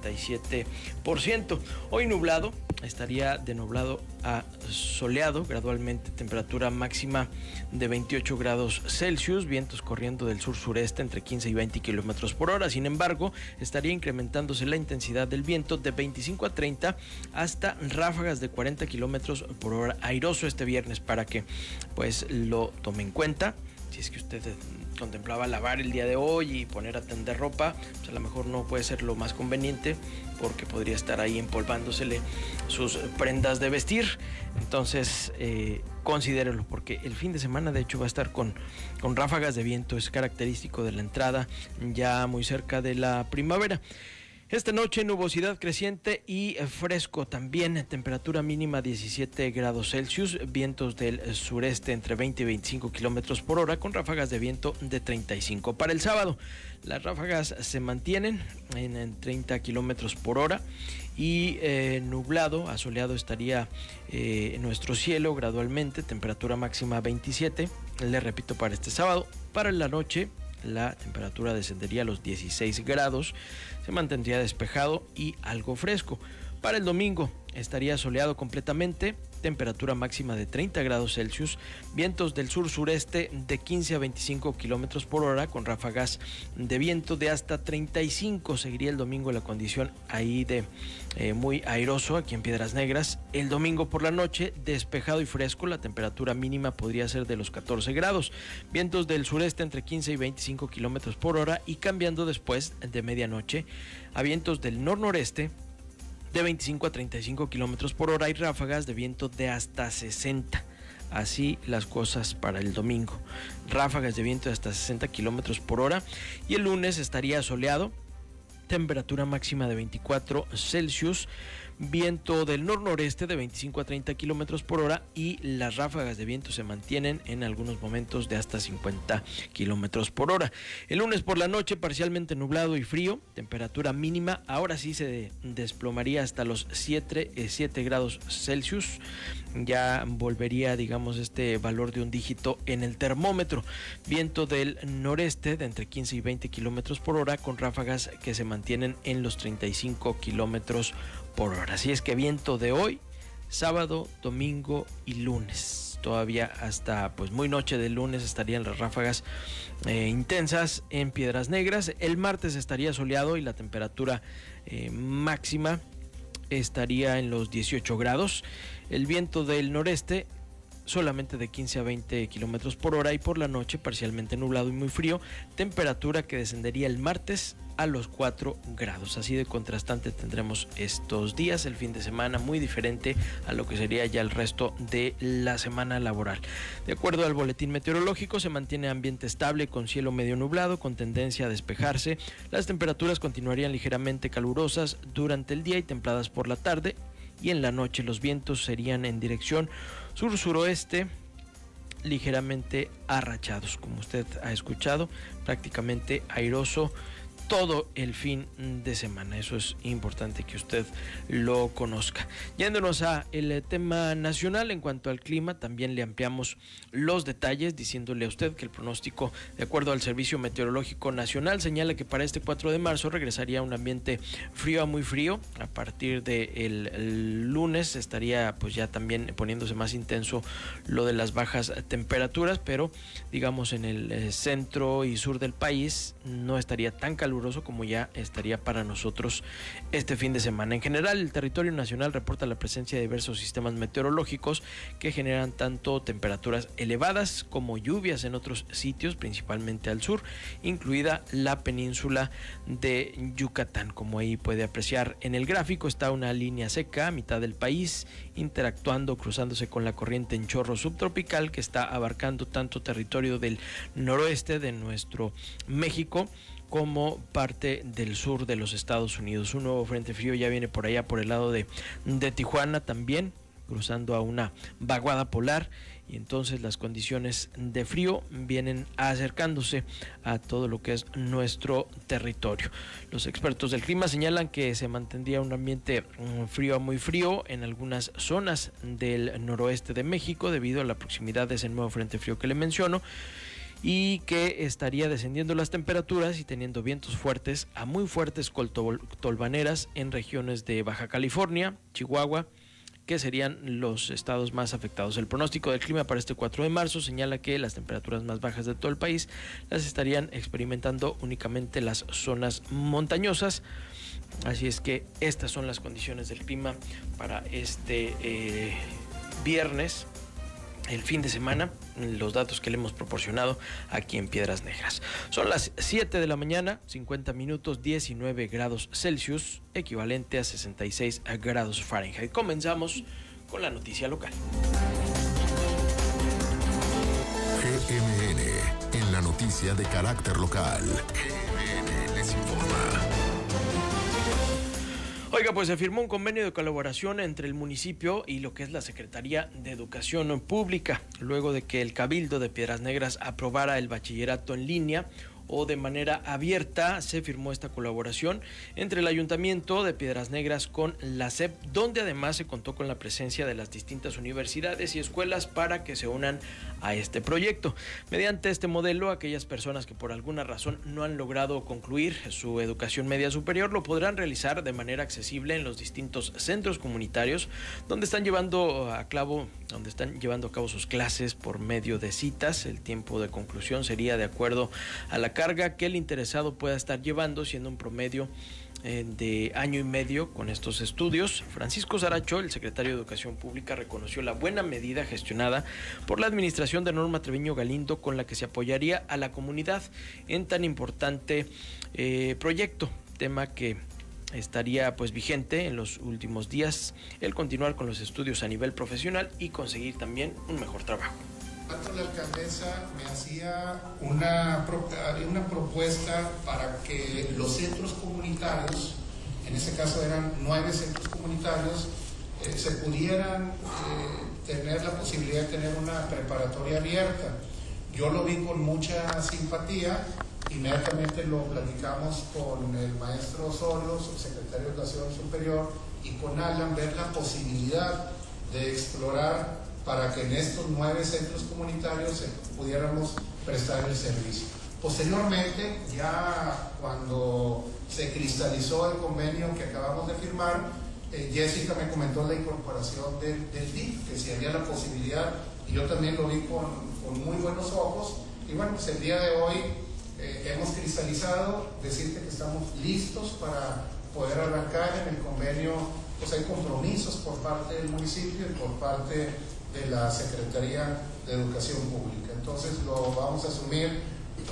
87%. Hoy nublado, estaría de nublado a soleado gradualmente, temperatura máxima de 28 grados Celsius, vientos corriendo del sur-sureste entre 15 y 20 kilómetros por hora. Sin embargo, estaría incrementándose la intensidad del viento de 25 a 30 hasta ráfagas de 40 kilómetros por hora. Airoso este viernes, para que pues lo tome en cuenta. Si es que usted contemplaba lavar el día de hoy y poner a tender ropa, pues a lo mejor no puede ser lo más conveniente, porque podría estar ahí empolvándosele sus prendas de vestir. Entonces considérelo, porque el fin de semana de hecho va a estar con ráfagas de viento. Es característico de la entrada ya muy cerca de la primavera. Esta noche nubosidad creciente y fresco también, temperatura mínima 17 grados Celsius, vientos del sureste entre 20 y 25 kilómetros por hora con ráfagas de viento de 35. Para el sábado, las ráfagas se mantienen en 30 kilómetros por hora y nublado, asoleado estaría en nuestro cielo gradualmente, temperatura máxima 27, le repito, para este sábado. Para la noche, la temperatura descendería a los 16 grados, se mantendría despejado y algo fresco. Para el domingo estaría soleado completamente, temperatura máxima de 30 grados Celsius, vientos del sur-sureste de 15 a 25 kilómetros por hora con ráfagas de viento de hasta 35. Seguiría el domingo la condición ahí de muy airoso aquí en Piedras Negras. El domingo por la noche despejado y fresco, la temperatura mínima podría ser de los 14 grados, vientos del sureste entre 15 y 25 kilómetros por hora y cambiando después de medianoche a vientos del nor-noreste de 25 a 35 kilómetros por hora y ráfagas de viento de hasta 60. Así las cosas para el domingo. Ráfagas de viento de hasta 60 kilómetros por hora. Y el lunes estaría soleado. Temperatura máxima de 24 Celsius. viento del nor-noreste de 25 a 30 kilómetros por hora y las ráfagas de viento se mantienen en algunos momentos de hasta 50 kilómetros por hora. El lunes por la noche parcialmente nublado y frío, temperatura mínima ahora sí se desplomaría hasta los 7 grados Celsius, ya volvería digamos este valor de un dígito en el termómetro, viento del noreste de entre 15 y 20 kilómetros por hora con ráfagas que se mantienen en los 35 kilómetros por hora. Así es que viento de hoy, sábado, domingo y lunes. Todavía hasta pues muy noche del lunes estarían las ráfagas intensas en Piedras Negras. El martes estaría soleado y la temperatura máxima estaría en los 18 grados. El viento del noreste solamente de 15 a 20 kilómetros por hora y por la noche parcialmente nublado y muy frío, temperatura que descendería el martes a los 4 grados. Así de contrastante tendremos estos días, el fin de semana muy diferente a lo que sería ya el resto de la semana laboral. De acuerdo al boletín meteorológico, se mantiene ambiente estable con cielo medio nublado con tendencia a despejarse. Las temperaturas continuarían ligeramente calurosas durante el día y templadas por la tarde, y en la noche los vientos serían en dirección sur-suroeste, ligeramente arrachados, como usted ha escuchado, prácticamente airoso todo el fin de semana. Eso es importante que usted lo conozca. Yéndonos a el tema nacional, en cuanto al clima, también le ampliamos los detalles, diciéndole a usted que el pronóstico, de acuerdo al Servicio Meteorológico Nacional, señala que para este 4 de marzo regresaría un ambiente frío a muy frío. A partir del lunes estaría pues ya también poniéndose más intenso lo de las bajas temperaturas, pero digamos en el centro y sur del país no estaría tan caluroso como ya estaría para nosotros este fin de semana. En general, el territorio nacional reporta la presencia de diversos sistemas meteorológicos que generan tanto temperaturas elevadas como lluvias en otros sitios, principalmente al sur, incluida la península de Yucatán. Como ahí puede apreciar en el gráfico, está una línea seca a mitad del país, interactuando, cruzándose con la corriente en chorro subtropical que está abarcando tanto territorio del noroeste de nuestro México como parte del sur de los Estados Unidos. Un nuevo frente frío ya viene por allá por el lado de Tijuana también, cruzando a una vaguada polar, y entonces las condiciones de frío vienen acercándose a todo lo que es nuestro territorio. Los expertos del clima señalan que se mantendría un ambiente frío a muy frío en algunas zonas del noroeste de México debido a la proximidad de ese nuevo frente frío que le menciono, y que estaría descendiendo las temperaturas y teniendo vientos fuertes a muy fuertes tolvaneras en regiones de Baja California, Chihuahua, que serían los estados más afectados. El pronóstico del clima para este 4 de marzo señala que las temperaturas más bajas de todo el país las estarían experimentando únicamente las zonas montañosas. Así es que estas son las condiciones del clima para este viernes, el fin de semana, los datos que le hemos proporcionado aquí en Piedras Negras. Son las 7 de la mañana, 50 minutos, 19 grados Celsius, equivalente a 66 grados Fahrenheit. Comenzamos con la noticia local. GMN, en la noticia de carácter local. GMN les informa. Oiga, pues se firmó un convenio de colaboración entre el municipio y lo que es la Secretaría de Educación Pública, luego de que el Cabildo de Piedras Negras aprobara el bachillerato en línea o de manera abierta. Se firmó esta colaboración entre el Ayuntamiento de Piedras Negras con la SEP, donde además se contó con la presencia de las distintas universidades y escuelas para que se unan a este proyecto. Mediante este modelo, aquellas personas que por alguna razón no han logrado concluir su educación media superior lo podrán realizar de manera accesible en los distintos centros comunitarios donde están llevando a cabo sus clases por medio de citas. El tiempo de conclusión sería de acuerdo a la carga que el interesado pueda estar llevando, siendo un promedio de año y medio con estos estudios. Francisco Saracho, el secretario de Educación Pública, reconoció la buena medida gestionada por la administración de Norma Treviño Galindo, con la que se apoyaría a la comunidad en tan importante proyecto, tema que estaría pues vigente en los últimos días, el continuar con los estudios a nivel profesional y conseguir también un mejor trabajo. La alcaldesa me hacía una propuesta para que los centros comunitarios en ese caso eran 9 centros comunitarios, se pudieran tener la posibilidad de tener una preparatoria abierta. Yo lo vi con mucha simpatía, inmediatamente lo platicamos con el maestro Osorio, subsecretario de Educación Superior, y con Alan, ver la posibilidad de explorar para que en estos 9 centros comunitarios pudiéramos prestar el servicio. Posteriormente, ya cuando se cristalizó el convenio que acabamos de firmar, Jessica me comentó la incorporación del DIF, que si había la posibilidad, y yo también lo vi con muy buenos ojos, y bueno, pues el día de hoy hemos cristalizado, decirte que estamos listos para poder arrancar en el convenio. Pues hay compromisos por parte del municipio y por parte de la Secretaría de Educación Pública. Entonces lo vamos a asumir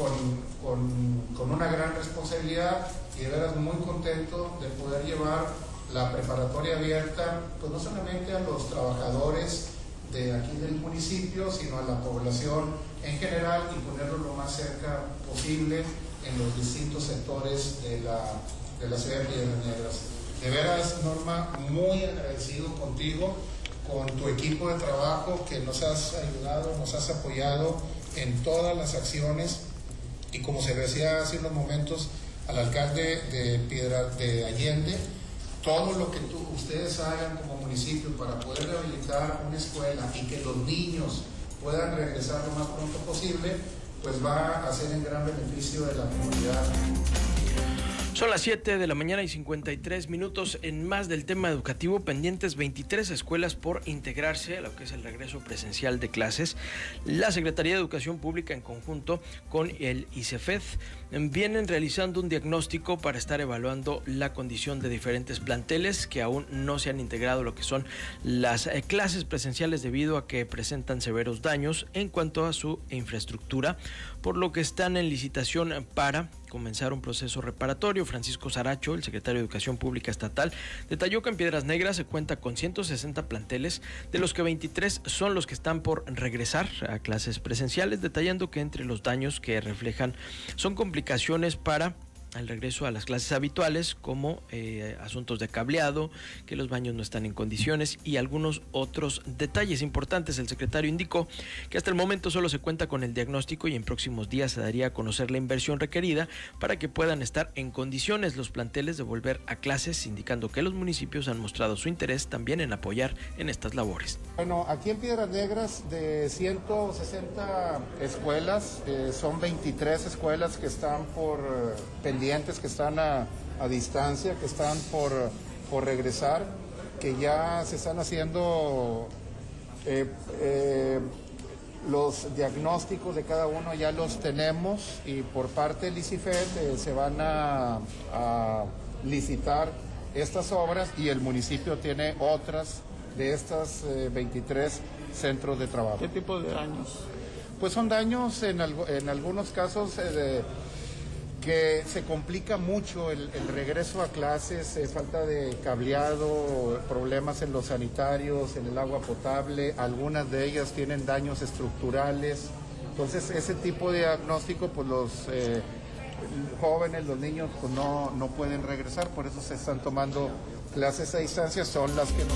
con una gran responsabilidad y de veras muy contento de poder llevar la preparatoria abierta, pues no solamente a los trabajadores de aquí del municipio, sino a la población en general y ponerlo lo más cerca posible en los distintos sectores de la ciudad de Piedras Negras. De veras, Norma, muy agradecido contigo, con tu equipo de trabajo que nos has ayudado, nos has apoyado en todas las acciones, y como se decía hace unos momentos al alcalde de Allende, todo lo que ustedes hagan como municipio para poder rehabilitar una escuela y que los niños puedan regresar lo más pronto posible, pues va a ser en gran beneficio de la comunidad. Son las 7 de la mañana y 53 minutos. En más del tema educativo, pendientes 23 escuelas por integrarse a lo que es el regreso presencial de clases. La Secretaría de Educación Pública, en conjunto con el ICEFED, vienen realizando un diagnóstico para estar evaluando la condición de diferentes planteles que aún no se han integrado a lo que son las clases presenciales, debido a que presentan severos daños en cuanto a su infraestructura, por lo que están en licitación para comenzar un proceso reparatorio. Francisco Saracho, el secretario de Educación Pública Estatal, detalló que en Piedras Negras se cuenta con 160 planteles, de los que 23 son los que están por regresar a clases presenciales, detallando que entre los daños que reflejan son complicaciones para el regreso a las clases habituales, como asuntos de cableado, que los baños no están en condiciones y algunos otros detalles importantes. El secretario indicó que hasta el momento solo se cuenta con el diagnóstico y en próximos días se daría a conocer la inversión requerida para que puedan estar en condiciones los planteles de volver a clases, indicando que los municipios han mostrado su interés también en apoyar en estas labores. Bueno, aquí en Piedras Negras, de 160 escuelas, son 23 escuelas que están por pendientes, que están a distancia, que están por regresar, que ya se están haciendo los diagnósticos de cada uno, ya los tenemos, y por parte del ICEFED se van a licitar estas obras, y el municipio tiene otras de estas 23 centros de trabajo. ¿Qué tipo de daños? Pues son daños en algunos casos que se complica mucho el regreso a clases, falta de cableado, problemas en los sanitarios, en el agua potable, algunas de ellas tienen daños estructurales. Entonces ese tipo de diagnóstico, pues los jóvenes, los niños, pues no pueden regresar, por eso se están tomando clases a distancia, son las que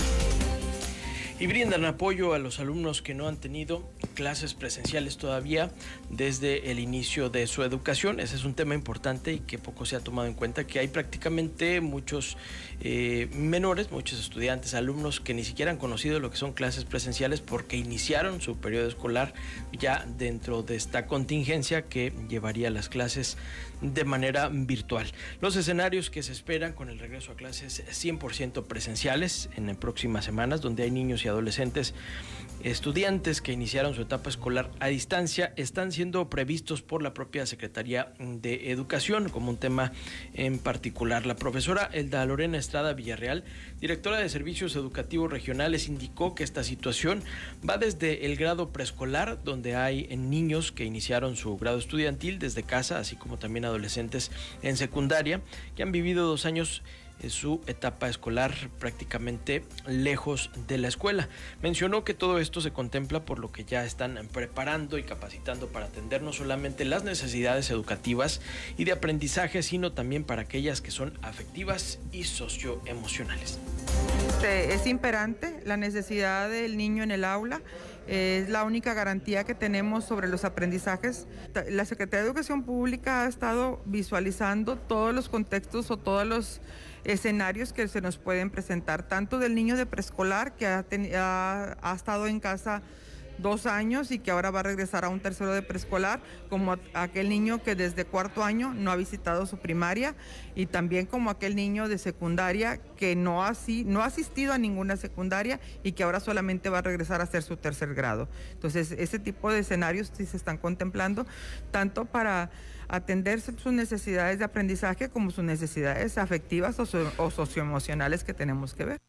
Y brindan apoyo a los alumnos que no han tenido clases presenciales todavía desde el inicio de su educación. Ese es un tema importante y que poco se ha tomado en cuenta, que hay prácticamente muchos menores, muchos estudiantes, alumnos que ni siquiera han conocido lo que son clases presenciales porque iniciaron su periodo escolar ya dentro de esta contingencia que llevaría las clases de manera virtual. Los escenarios que se esperan con el regreso a clases 100% presenciales en próximas semanas, donde hay niños y adolescentes, estudiantes que iniciaron su etapa escolar a distancia, están siendo previstos por la propia Secretaría de Educación como un tema en particular. La profesora Elda Lorena Estrada Villarreal, directora de Servicios Educativos Regionales, indicó que esta situación va desde el grado preescolar, donde hay niños que iniciaron su grado estudiantil desde casa, así como también adolescentes en secundaria, que han vivido 2 años su etapa escolar prácticamente lejos de la escuela. Mencionó que todo esto se contempla por lo que ya están preparando y capacitando para atender no solamente las necesidades educativas y de aprendizaje, sino también para aquellas que son afectivas y socioemocionales. Es imperante la necesidad del niño en el aula. Es la única garantía que tenemos sobre los aprendizajes. La Secretaría de Educación Pública ha estado visualizando todos los contextos o todos los escenarios que se nos pueden presentar, tanto del niño de preescolar que ha estado en casa 2 años y que ahora va a regresar a un tercero de preescolar, como aquel niño que desde 4º año no ha visitado su primaria, y también como aquel niño de secundaria que no ha asistido a ninguna secundaria y que ahora solamente va a regresar a hacer su 3er grado. Entonces, ese tipo de escenarios sí se están contemplando, tanto para atender sus necesidades de aprendizaje como sus necesidades afectivas o socioemocionales que tenemos que ver.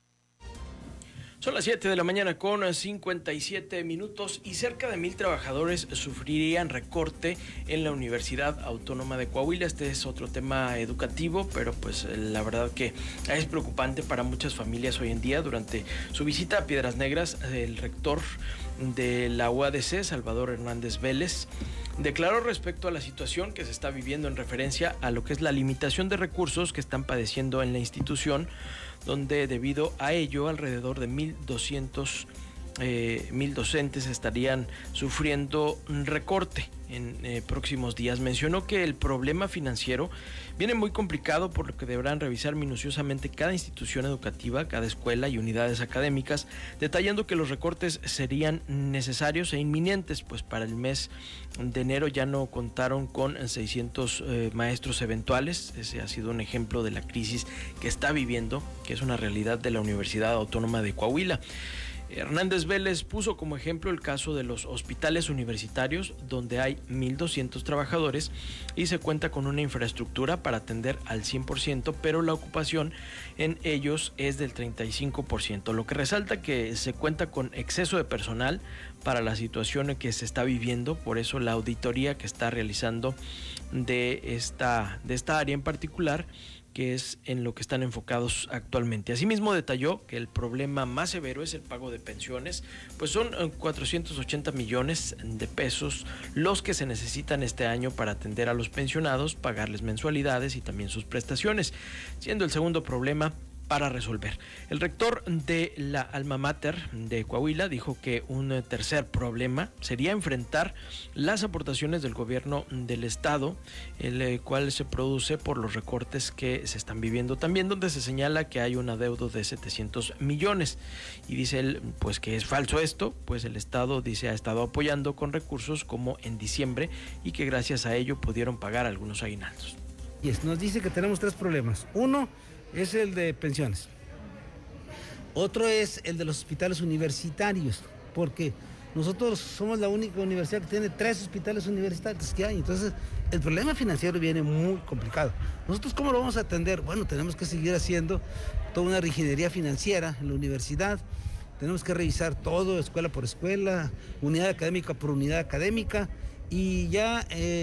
Son las 7 de la mañana con 57 minutos y cerca de 1,000 trabajadores sufrirían recorte en la Universidad Autónoma de Coahuila. Este es otro tema educativo, pero pues la verdad que es preocupante para muchas familias hoy en día. Durante su visita a Piedras Negras, el rector de la UADC, Salvador Hernández Vélez, declaró respecto a la situación que se está viviendo en referencia a lo que es la limitación de recursos que están padeciendo en la institución, donde debido a ello alrededor de 1,200 docentes estarían sufriendo recorte en próximos días. Mencionó que el problema financiero viene muy complicado, por lo que deberán revisar minuciosamente cada institución educativa, cada escuela y unidades académicas, detallando que los recortes serían necesarios e inminentes, pues para el mes de enero ya no contaron con 600 maestros eventuales. Ese ha sido un ejemplo de la crisis que está viviendo, que es una realidad de la Universidad Autónoma de Coahuila. Hernández Vélez puso como ejemplo el caso de los hospitales universitarios, donde hay 1,200 trabajadores y se cuenta con una infraestructura para atender al 100%, pero la ocupación en ellos es del 35%, lo que resalta que se cuenta con exceso de personal para la situación que se está viviendo. Por eso la auditoría que está realizando de esta área en particular, que es en lo que están enfocados actualmente. Asimismo, detalló que el problema más severo es el pago de pensiones, pues son 480 millones de pesos los que se necesitan este año para atender a los pensionados, pagarles mensualidades y también sus prestaciones, siendo el segundo problema para resolver. El rector de la Alma Mater de Coahuila dijo que un tercer problema sería enfrentar las aportaciones del gobierno del estado, el cual se produce por los recortes que se están viviendo también, donde se señala que hay un adeudo de 700 millones. Y dice él, pues que es falso esto, pues el estado, dice, ha estado apoyando con recursos como en diciembre y que gracias a ello pudieron pagar algunos aguinaldos. Y nos dice que tenemos 3 problemas. Uno es el de pensiones. Otro es el de los hospitales universitarios, porque nosotros somos la única universidad que tiene 3 hospitales universitarios que hay. Entonces, el problema financiero viene muy complicado. ¿Nosotros cómo lo vamos a atender? Bueno, tenemos que seguir haciendo toda una rigidería financiera en la universidad. Tenemos que revisar todo, escuela por escuela, unidad académica por unidad académica. Y ya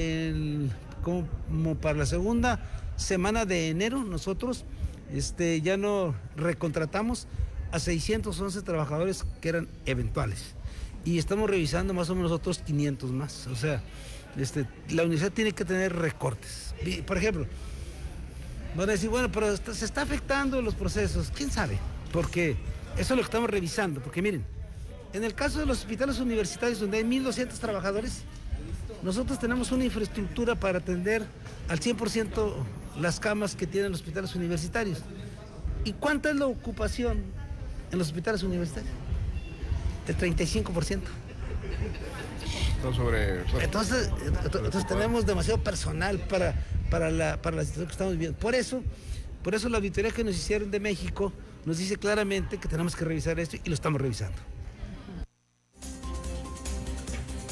como para la segunda semana de enero, nosotros ya no recontratamos a 611 trabajadores que eran eventuales y estamos revisando más o menos otros 500 más. O sea, la universidad tiene que tener recortes. Por ejemplo, van a decir, bueno, pero se está afectando los procesos. ¿Quién sabe? Porque eso es lo que estamos revisando. Porque miren, en el caso de los hospitales universitarios donde hay 1,200 trabajadores, nosotros tenemos una infraestructura para atender al 100% las camas que tienen los hospitales universitarios. ¿Y cuánta es la ocupación en los hospitales universitarios? El 35%. Entonces tenemos demasiado personal para la situación que estamos viviendo. Por eso la auditoría que nos hicieron de México nos dice claramente que tenemos que revisar esto y lo estamos revisando.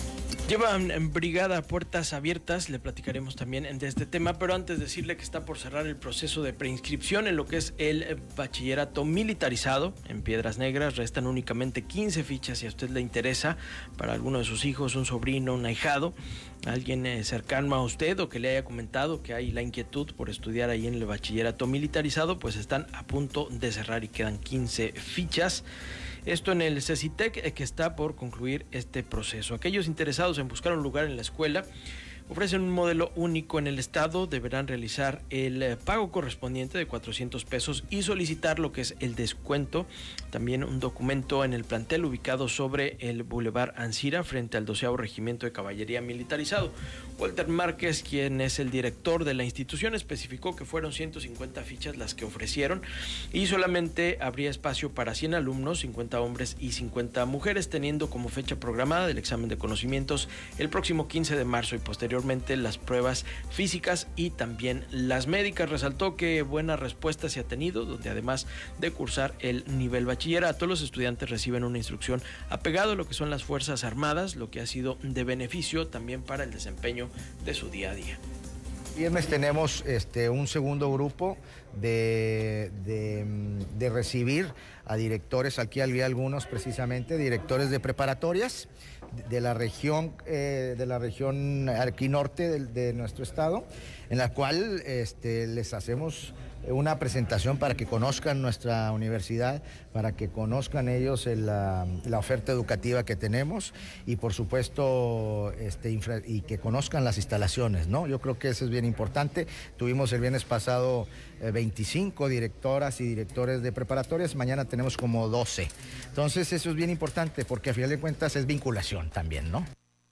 Llevan brigada a puertas abiertas, le platicaremos también de este tema, pero antes decirle que está por cerrar el proceso de preinscripción en lo que es el bachillerato militarizado en Piedras Negras. Restan únicamente 15 fichas si a usted le interesa para alguno de sus hijos, un sobrino, un ahijado, alguien cercano a usted o que le haya comentado que hay la inquietud por estudiar ahí en el bachillerato militarizado, pues están a punto de cerrar y quedan 15 fichas. Esto en el CECITEC, que está por concluir este proceso. Aquellos interesados en buscar un lugar en la escuela ofrecen un modelo único en el estado, deberán realizar el pago correspondiente de 400 pesos y solicitar lo que es el descuento, también un documento en el plantel ubicado sobre el Boulevard Ancira frente al 12º Regimiento de Caballería Militarizado. Walter Márquez, quien es el director de la institución, especificó que fueron 150 fichas las que ofrecieron y solamente habría espacio para 100 alumnos, 50 hombres y 50 mujeres, teniendo como fecha programada del examen de conocimientos el próximo 15 de marzo y posteriormente las pruebas físicas y también las médicas. Resaltó que buena respuesta se ha tenido, donde además de cursar el nivel bachillerato, los estudiantes reciben una instrucción apegado a lo que son las Fuerzas Armadas, lo que ha sido de beneficio también para el desempeño de su día a día. Viernes tenemos un segundo grupo de recibir a directores, aquí había algunos precisamente, directores de preparatorias de la región aquí norte de nuestro estado, en la cual les hacemos una presentación para que conozcan nuestra universidad, para que conozcan ellos la oferta educativa que tenemos y por supuesto y que conozcan las instalaciones, ¿no? Yo creo que eso es bien importante. Tuvimos el viernes pasado 25 directoras y directores de preparatorias, mañana tenemos como 12. Entonces eso es bien importante porque a final de cuentas es vinculación también, ¿no?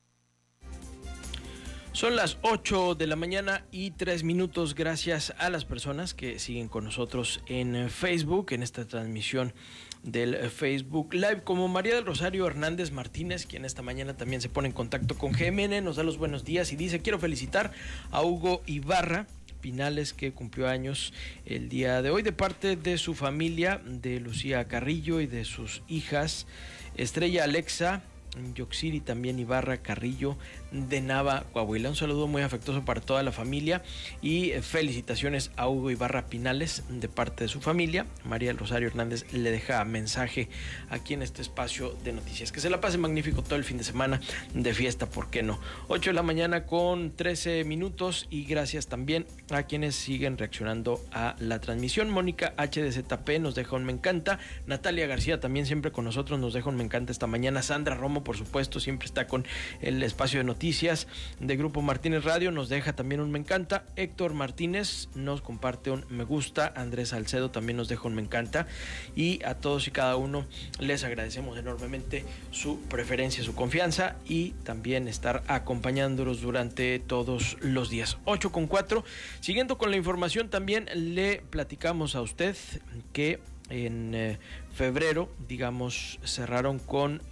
Son las 8 de la mañana y 3 minutos. Gracias a las personas que siguen con nosotros en Facebook, en esta transmisión del Facebook Live, como María del Rosario Hernández Martínez, quien esta mañana también se pone en contacto con GMN, nos da los buenos días y dice: quiero felicitar a Hugo Ibarra Pinales, que cumplió años el día de hoy, de parte de su familia, de Lucía Carrillo y de sus hijas Estrella Alexa Yoxiri, también Ibarra Carrillo, de Nava, Coahuila. Un saludo muy afectuoso para toda la familia y felicitaciones a Hugo Ibarra Pinales de parte de su familia. María del Rosario Hernández le deja mensaje aquí en este espacio de noticias. Que se la pase magnífico todo el fin de semana de fiesta, ¿por qué no? 8 de la mañana con 13 minutos y gracias también a quienes siguen reaccionando a la transmisión. Mónica HDZP nos deja un me encanta. Natalia García también siempre con nosotros nos deja un me encanta esta mañana. Sandra Romo, por supuesto, siempre está con el espacio de noticias de Grupo Martínez Radio, nos deja también un me encanta. Héctor Martínez nos comparte un me gusta. Andrés Salcedo también nos deja un me encanta. Y a todos y cada uno les agradecemos enormemente su preferencia, su confianza y también estar acompañándonos durante todos los días. 8:04. Siguiendo con la información, también le platicamos a usted que en febrero, digamos, cerraron con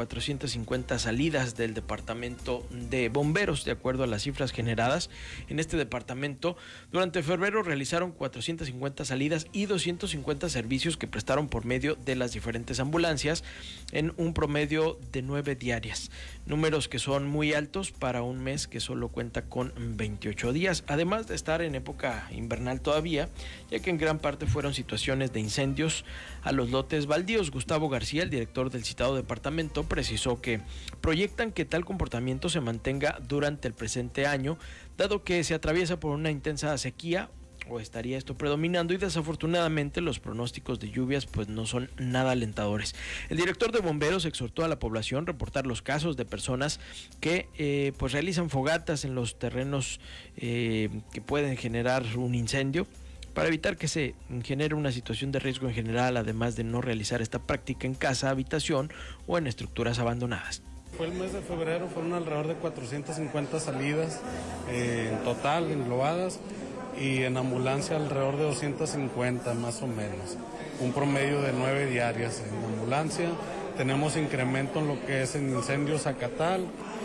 450 salidas del departamento de bomberos, de acuerdo a las cifras generadas en este departamento. Durante febrero realizaron 450 salidas y 250 servicios que prestaron por medio de las diferentes ambulancias en un promedio de 9 diarias. Números que son muy altos para un mes que solo cuenta con 28 días, además de estar en época invernal todavía, ya que en gran parte fueron situaciones de incendios a los lotes baldíos. Gustavo García, el director del citado departamento, precisó que proyectan que tal comportamiento se mantenga durante el presente año, dado que se atraviesa por una intensa sequía, o estaría esto predominando, y desafortunadamente los pronósticos de lluvias pues no son nada alentadores. El director de bomberos exhortó a la población a reportar los casos de personas que pues realizan fogatas en los terrenos que pueden generar un incendio, para evitar que se genere una situación de riesgo en general, además de no realizar esta práctica en casa, habitación o en estructuras abandonadas. Fue el mes de febrero, fueron alrededor de 450 salidas en total, englobadas, y en ambulancia alrededor de 250 más o menos, un promedio de 9 diarias en ambulancia. Tenemos incremento en lo que es en incendios acatal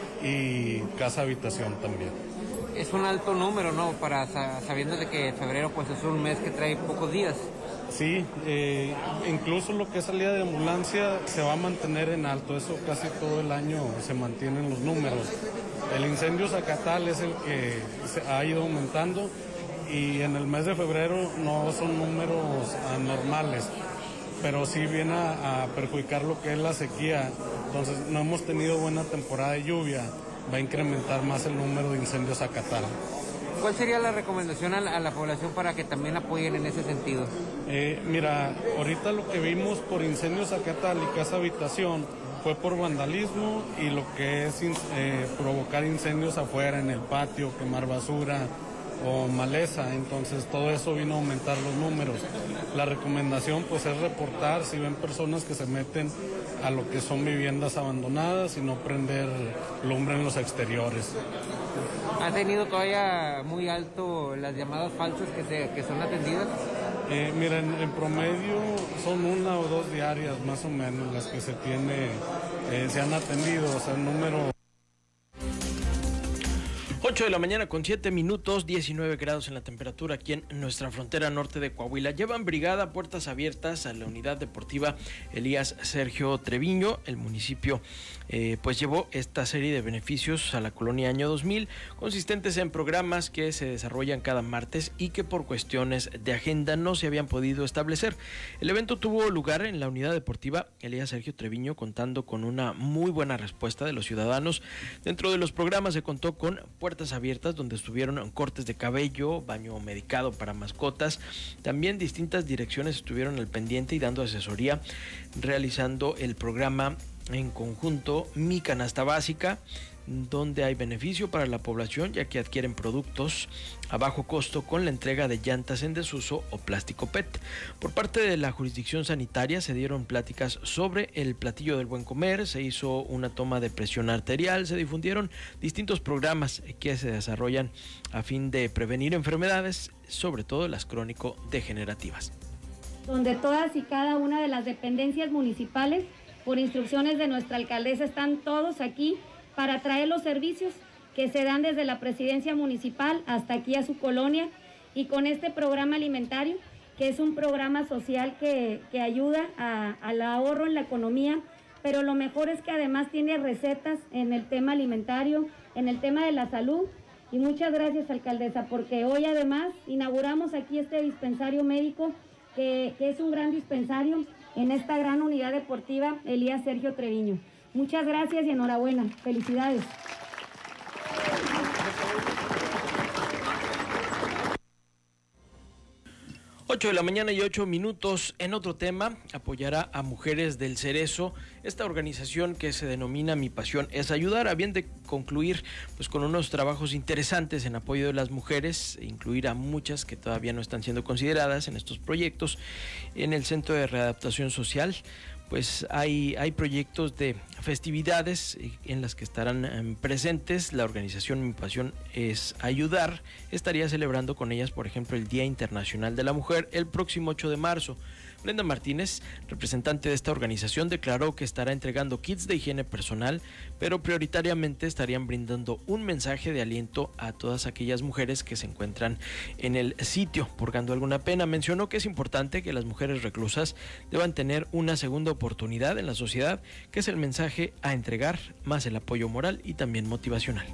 y casa-habitación también. Es un alto número, ¿no? Sabiendo de que febrero pues es un mes que trae pocos días. Sí, incluso lo que es salida de ambulancia se va a mantener en alto, eso casi todo el año se mantienen los números. El incendio Zacatal es el que se ha ido aumentando y en el mes de febrero no son números anormales, pero sí viene a perjudicar lo que es la sequía. Entonces no hemos tenido buena temporada de lluvia, va a incrementar más el número de incendios Zacatal. ¿Cuál sería la recomendación a la población para que también apoyen en ese sentido? Mira, ahorita lo que vimos por incendios Zacatal y casa habitación fue por vandalismo y lo que es provocar incendios afuera, en el patio, quemar basura o maleza. Entonces todo eso vino a aumentar los números. La recomendación pues es reportar si ven personas que se meten a lo que son viviendas abandonadas y no prender lumbre en los exteriores. ¿Ha tenido todavía muy alto las llamadas falsas que son atendidas? Mira, en promedio son 1 o 2 diarias más o menos las que se han atendido, o sea, el número... 8 de la mañana con 7 minutos, 19 grados en la temperatura aquí en nuestra frontera norte de Coahuila. Llevan brigada puertas abiertas a la unidad deportiva Elías Sergio Treviño. El municipio pues llevó esta serie de beneficios a la colonia Año 2000, consistentes en programas que se desarrollan cada martes y que por cuestiones de agenda no se habían podido establecer. El evento tuvo lugar en la unidad deportiva Elías Sergio Treviño, contando con una muy buena respuesta de los ciudadanos. Dentro de los programas se contó con puertas abiertas, donde estuvieron cortes de cabello, baño medicado para mascotas. También distintas direcciones estuvieron al pendiente y dando asesoría, realizando el programa en conjunto Mi Canasta Básica, donde hay beneficio para la población, ya que adquieren productos a bajo costo con la entrega de llantas en desuso o plástico PET. Por parte de la jurisdicción sanitaria se dieron pláticas sobre el platillo del buen comer, se hizo una toma de presión arterial, se difundieron distintos programas que se desarrollan a fin de prevenir enfermedades, sobre todo las crónico-degenerativas. Donde todas y cada una de las dependencias municipales, por instrucciones de nuestra alcaldesa, están todos aquí para traer los servicios que se dan desde la presidencia municipal hasta aquí a su colonia, y con este programa alimentario, que es un programa social que ayuda al ahorro en la economía, pero lo mejor es que además tiene recetas en el tema alimentario, en el tema de la salud. Y muchas gracias, alcaldesa, porque hoy además inauguramos aquí este dispensario médico, que es un gran dispensario en esta gran unidad deportiva Elías Sergio Treviño. Muchas gracias y enhorabuena. Felicidades. Ocho de la mañana y 8 minutos. En otro tema, apoyará a Mujeres del Cerezo, esta organización que se denomina Mi Pasión es Ayudar, a bien de concluir pues con unos trabajos interesantes en apoyo de las mujeres, incluir a muchas que todavía no están siendo consideradas en estos proyectos. En el Centro de Readaptación Social pues hay proyectos de festividades en las que estarán presentes. La organización Mi Pasión es Ayudar estaría celebrando con ellas, por ejemplo, el Día Internacional de la Mujer el próximo 8 de marzo. Brenda Martínez, representante de esta organización, declaró que estará entregando kits de higiene personal, pero prioritariamente estarían brindando un mensaje de aliento a todas aquellas mujeres que se encuentran en el sitio purgando alguna pena. Mencionó que es importante que las mujeres reclusas deban tener una segunda oportunidad en la sociedad, que es el mensaje a entregar, más el apoyo moral y también motivacional.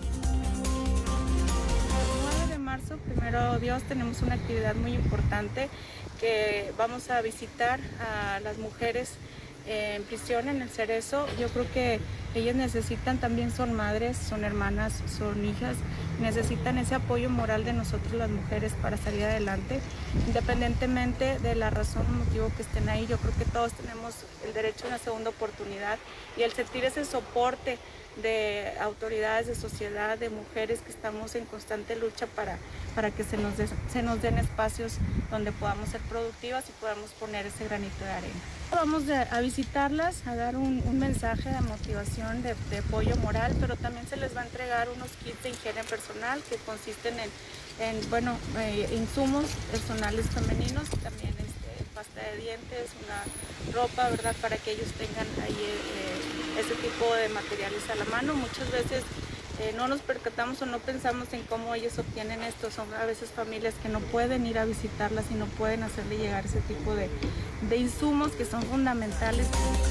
El 9 de marzo, primero Dios, tenemos una actividad muy importante que vamos a visitar a las mujeres en prisión en el Cerezo. Yo creo que ellas necesitan, también son madres, son hermanas, son hijas, necesitan ese apoyo moral de nosotros las mujeres para salir adelante, independientemente de la razón o motivo que estén ahí. Yo creo que todos tenemos el derecho a una segunda oportunidad, y el sentir ese soporte de autoridades, de sociedad, de mujeres que estamos en constante lucha para que se nos den espacios donde podamos ser productivas y podamos poner ese granito de arena. Vamos a visitarlas, a dar un mensaje de motivación, de apoyo moral, pero también se les va a entregar unos kits de higiene personal que consisten en insumos personales femeninos, y también pasta de dientes, una ropa, ¿verdad?, para que ellos tengan ahí ese tipo de materiales a la mano. Muchas veces no nos percatamos o no pensamos en cómo ellos obtienen esto. Son a veces familias que no pueden ir a visitarlas y no pueden hacerle llegar ese tipo de insumos que son fundamentales.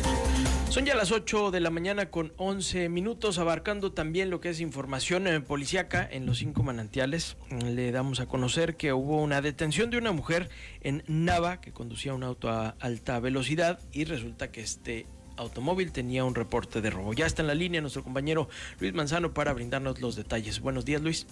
Son ya las 8 de la mañana con 11 minutos, abarcando también lo que es información policíaca en los 5 manantiales. Le damos a conocer que hubo una detención de una mujer en Nava que conducía un auto a alta velocidad y resulta que este automóvil tenía un reporte de robo. Ya está en la línea nuestro compañero Luis Manzano para brindarnos los detalles. Buenos días, Luis.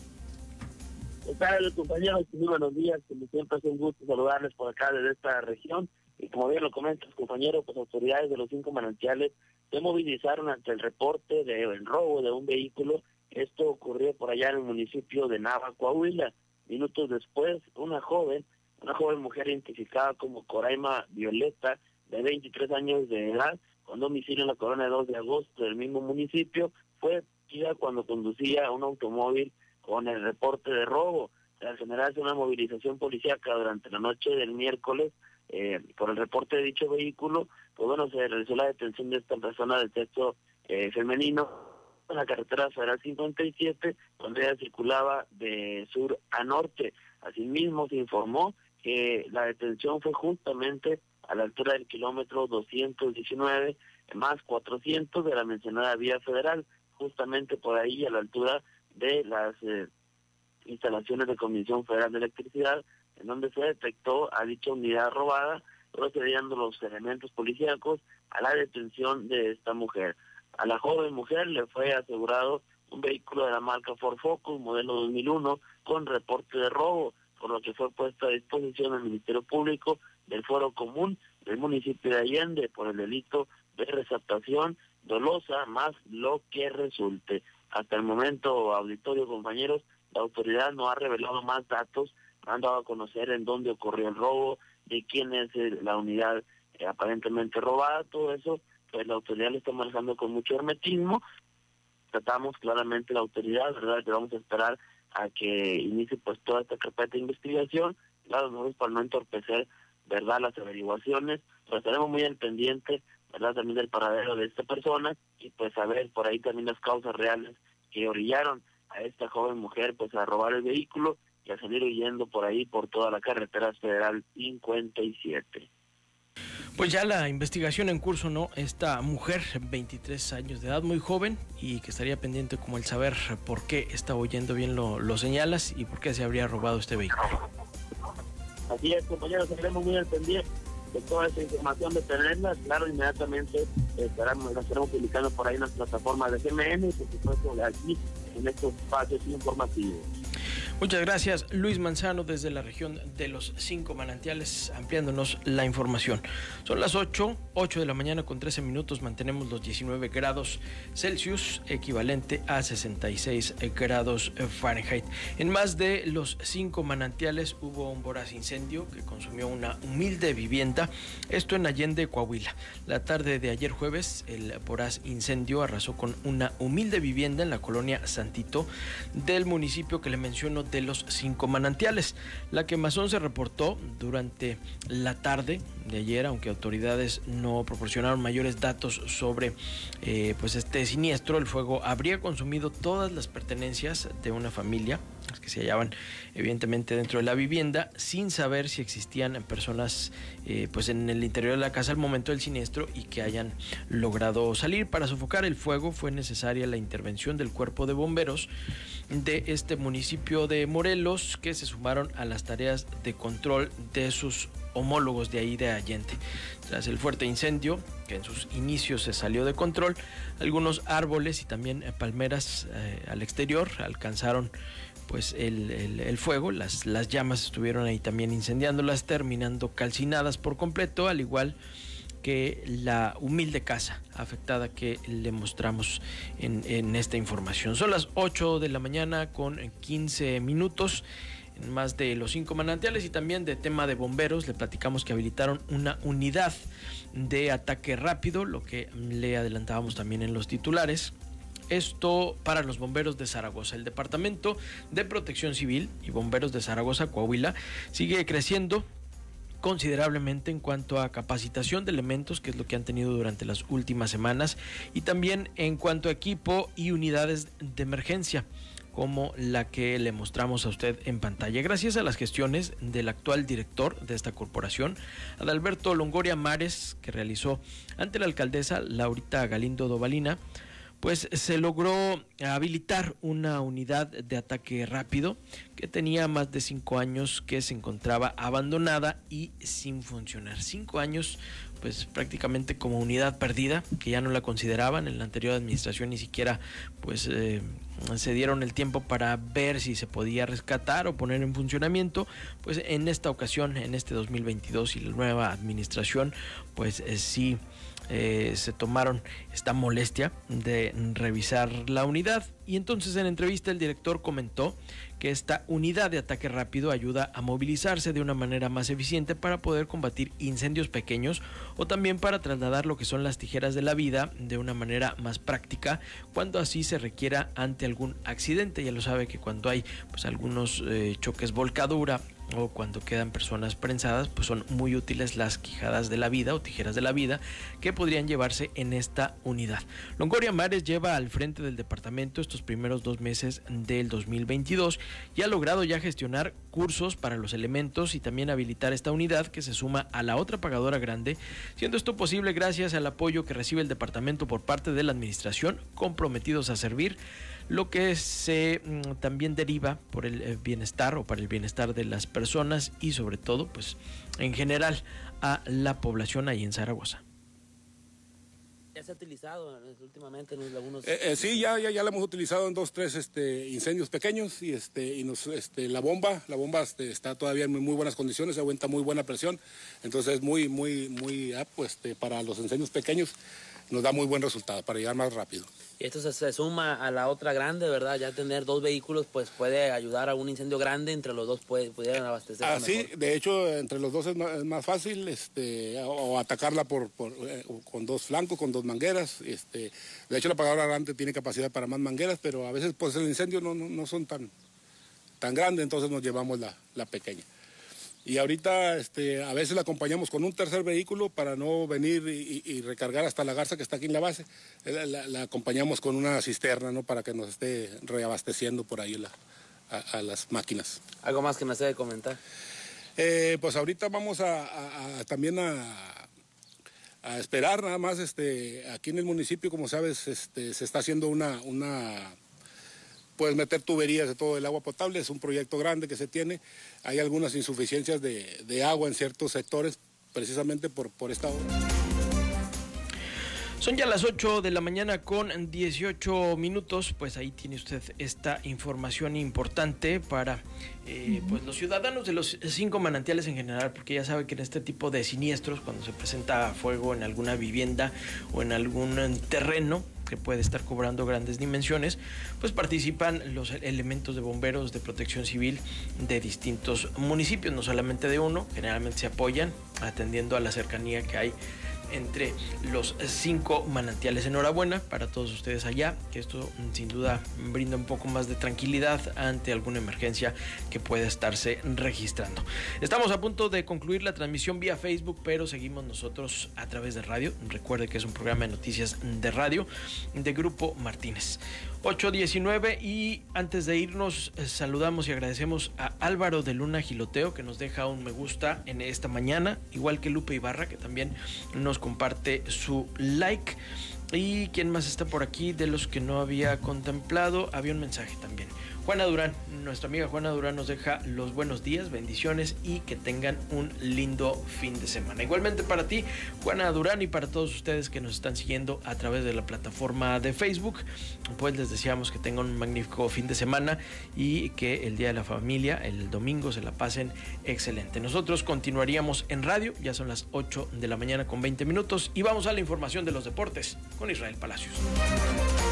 ¿Qué tal, compañeros? Muy buenos días. Como siempre es un gusto saludarles por acá desde esta región. Y como bien lo comentas, compañero, pues autoridades de los 5 manantiales se movilizaron ante el reporte del robo de un vehículo. Esto ocurrió por allá en el municipio de Nava, Coahuila. Minutos después, una joven mujer identificada como Coraima Violeta, de 23 años de edad, con domicilio en la colonia 2 de agosto del mismo municipio, fue detenida cuando conducía un automóvil con el reporte de robo. Al generarse una movilización policíaca durante la noche del miércoles, por el reporte de dicho vehículo, pues bueno, se realizó la detención de esta persona del sexo femenino en la carretera federal 57, donde ella circulaba de sur a norte. Asimismo, se informó que la detención fue justamente a la altura del kilómetro 219 más 400 de la mencionada vía federal, justamente por ahí a la altura de las instalaciones de Comisión Federal de Electricidad, en donde se detectó a dicha unidad robada, procediendo los elementos policíacos a la detención de esta mujer. A la joven mujer le fue asegurado un vehículo de la marca Ford Focus, modelo 2001, con reporte de robo, por lo que fue puesto a disposición del Ministerio Público del Fuero Común del municipio de Allende por el delito de receptación dolosa más lo que resulte. Hasta el momento, auditorio, compañeros, la autoridad no ha revelado más datos, han dado a conocer en dónde ocurrió el robo, de quién es la unidad aparentemente robada, todo eso, pues la autoridad lo está manejando con mucho hermetismo. Tratamos claramente la autoridad, ¿verdad?, que vamos a esperar a que inicie pues toda esta carpeta de investigación, claro, nosotros para no entorpecer, ¿verdad?, las averiguaciones, pero estaremos muy al pendiente, ¿verdad?, también del paradero de esta persona y pues saber por ahí también las causas reales que orillaron a esta joven mujer pues a robar el vehículo y a salir huyendo por ahí por toda la carretera federal 57. Pues ya la investigación en curso, ¿no? Esta mujer, 23 años de edad, muy joven, y que estaría pendiente como el saber por qué está huyendo, bien lo señalas, y por qué se habría robado este vehículo. Así es, compañeros, estaremos muy al pendiente de toda esta información, de tenerla, claro, inmediatamente la estaremos publicando por ahí en las plataformas de GMN y por supuesto aquí en estos espacios informativos. Muchas gracias, Luis Manzano, desde la región de los 5 manantiales, ampliándonos la información. Son las 8 de la mañana con 13 minutos, mantenemos los 19 grados Celsius, equivalente a 66 grados Fahrenheit. En más de los 5 manantiales hubo un voraz incendio que consumió una humilde vivienda, esto en Allende, Coahuila. La tarde de ayer jueves, el voraz incendio arrasó con una humilde vivienda en la colonia Santito del municipio que le menciono de los 5 manantiales. La quemazón se reportó durante la tarde de ayer, aunque autoridades no proporcionaron mayores datos sobre pues este siniestro. El fuego habría consumido todas las pertenencias de una familia, las que se hallaban evidentemente dentro de la vivienda, sin saber si existían personas pues en el interior de la casa al momento del siniestro y que hayan logrado salir. Para sofocar el fuego fue necesaria la intervención del cuerpo de bomberos de este municipio de Morelos, que se sumaron a las tareas de control de sus homólogos de ahí de Allende. Tras el fuerte incendio, que en sus inicios se salió de control, algunos árboles y también palmeras al exterior alcanzaron pues el fuego, las llamas estuvieron ahí también incendiándolas, terminando calcinadas por completo, al igual que la humilde casa afectada que le mostramos en esta información. Son las 8 de la mañana con 15 minutos. En más de los 5 manantiales y también de tema de bomberos, le platicamos que habilitaron una unidad de ataque rápido, lo que le adelantábamos también en los titulares. Esto para los bomberos de Zaragoza. El Departamento de Protección Civil y Bomberos de Zaragoza, Coahuila, sigue creciendo considerablemente en cuanto a capacitación de elementos, que es lo que han tenido durante las últimas semanas, y también en cuanto a equipo y unidades de emergencia, como la que le mostramos a usted en pantalla. Gracias a las gestiones del actual director de esta corporación, Adalberto Longoria Mares, que realizó ante la alcaldesa Laurita Galindo Dovalina, pues se logró habilitar una unidad de ataque rápido que tenía más de 5 años, que se encontraba abandonada y sin funcionar. 5 años, pues prácticamente como unidad perdida, que ya no la consideraban. En la anterior administración ni siquiera pues se dieron el tiempo para ver si se podía rescatar o poner en funcionamiento. Pues en esta ocasión, en este 2022 y la nueva administración, pues sí se tomaron esta molestia de revisar la unidad, y entonces en entrevista el director comentó que esta unidad de ataque rápido ayuda a movilizarse de una manera más eficiente para poder combatir incendios pequeños, o también para trasladar lo que son las tijeras de la vida de una manera más práctica cuando así se requiera ante algún accidente. Ya lo sabe que cuando hay pues algunos choques volcadura o cuando quedan personas prensadas, pues son muy útiles las quijadas de la vida o tijeras de la vida que podrían llevarse en esta unidad. Longoria Mares lleva al frente del departamento estos primeros 2 meses del 2022 y ha logrado ya gestionar cursos para los elementos y también habilitar esta unidad, que se suma a la otra pagadora grande, siendo esto posible gracias al apoyo que recibe el departamento por parte de la administración, comprometidos a servir, lo que se también deriva por el bienestar o para el bienestar de las personas y sobre todo pues en general a la población ahí en Zaragoza. ¿Ya se ha utilizado últimamente en algunos? Sí, ya la hemos utilizado en 2, 3 incendios pequeños, y la bomba está todavía en muy buenas condiciones, aguanta muy buena presión, entonces es muy apto para los incendios pequeños, nos da muy buen resultado para llegar más rápido. Y esto se suma a la otra grande, ¿verdad? Ya tener 2 vehículos pues puede ayudar a un incendio grande, entre los dos pudieran abastecer. Sí, de hecho entre los dos es más fácil o atacarla con 2 flancos, con 2 mangueras. De hecho la pagadora grande tiene capacidad para más mangueras, pero a veces pues el incendio no son tan grandes, entonces nos llevamos la pequeña. Y ahorita a veces la acompañamos con un tercer vehículo para no venir y recargar hasta la garza que está aquí en la base. La acompañamos con una cisterna, ¿no? Para que nos esté reabasteciendo por ahí a las máquinas. ¿Algo más que me debe comentar? Pues ahorita vamos también a esperar nada más. Aquí en el municipio, como sabes, se está haciendo puedes meter tuberías de todo el agua potable, es un proyecto grande que se tiene. Hay algunas insuficiencias de agua en ciertos sectores, precisamente por esta obra. Son ya las 8 de la mañana con 18 minutos, pues ahí tiene usted esta información importante para pues los ciudadanos de los 5 manantiales en general, porque ya sabe que en este tipo de siniestros, cuando se presenta fuego en alguna vivienda o en algún terreno que puede estar cobrando grandes dimensiones, pues participan los elementos de bomberos, de protección civil de distintos municipios, no solamente de uno, generalmente se apoyan atendiendo a la cercanía que hay entre los 5 manantiales. Enhorabuena para todos ustedes allá, que esto sin duda brinda un poco más de tranquilidad ante alguna emergencia que pueda estarse registrando. Estamos a punto de concluir la transmisión vía Facebook, pero seguimos nosotros a través de radio. Recuerde que es un programa de noticias de radio de Grupo Martínez. 8:19, y antes de irnos saludamos y agradecemos a Álvaro de Luna Giloteo, que nos deja un me gusta en esta mañana, igual que Lupe Ibarra, que también nos comparte su like. Y quién más está por aquí de los que no había contemplado, había un mensaje también. Juana Durán, nuestra amiga Juana Durán nos deja los buenos días, bendiciones y que tengan un lindo fin de semana. Igualmente para ti, Juana Durán, y para todos ustedes que nos están siguiendo a través de la plataforma de Facebook, pues les deseamos que tengan un magnífico fin de semana y que el Día de la Familia, el domingo, se la pasen excelente. Nosotros continuaríamos en radio, ya son las 8 de la mañana con 20 minutos y vamos a la información de los deportes con Israel Palacios.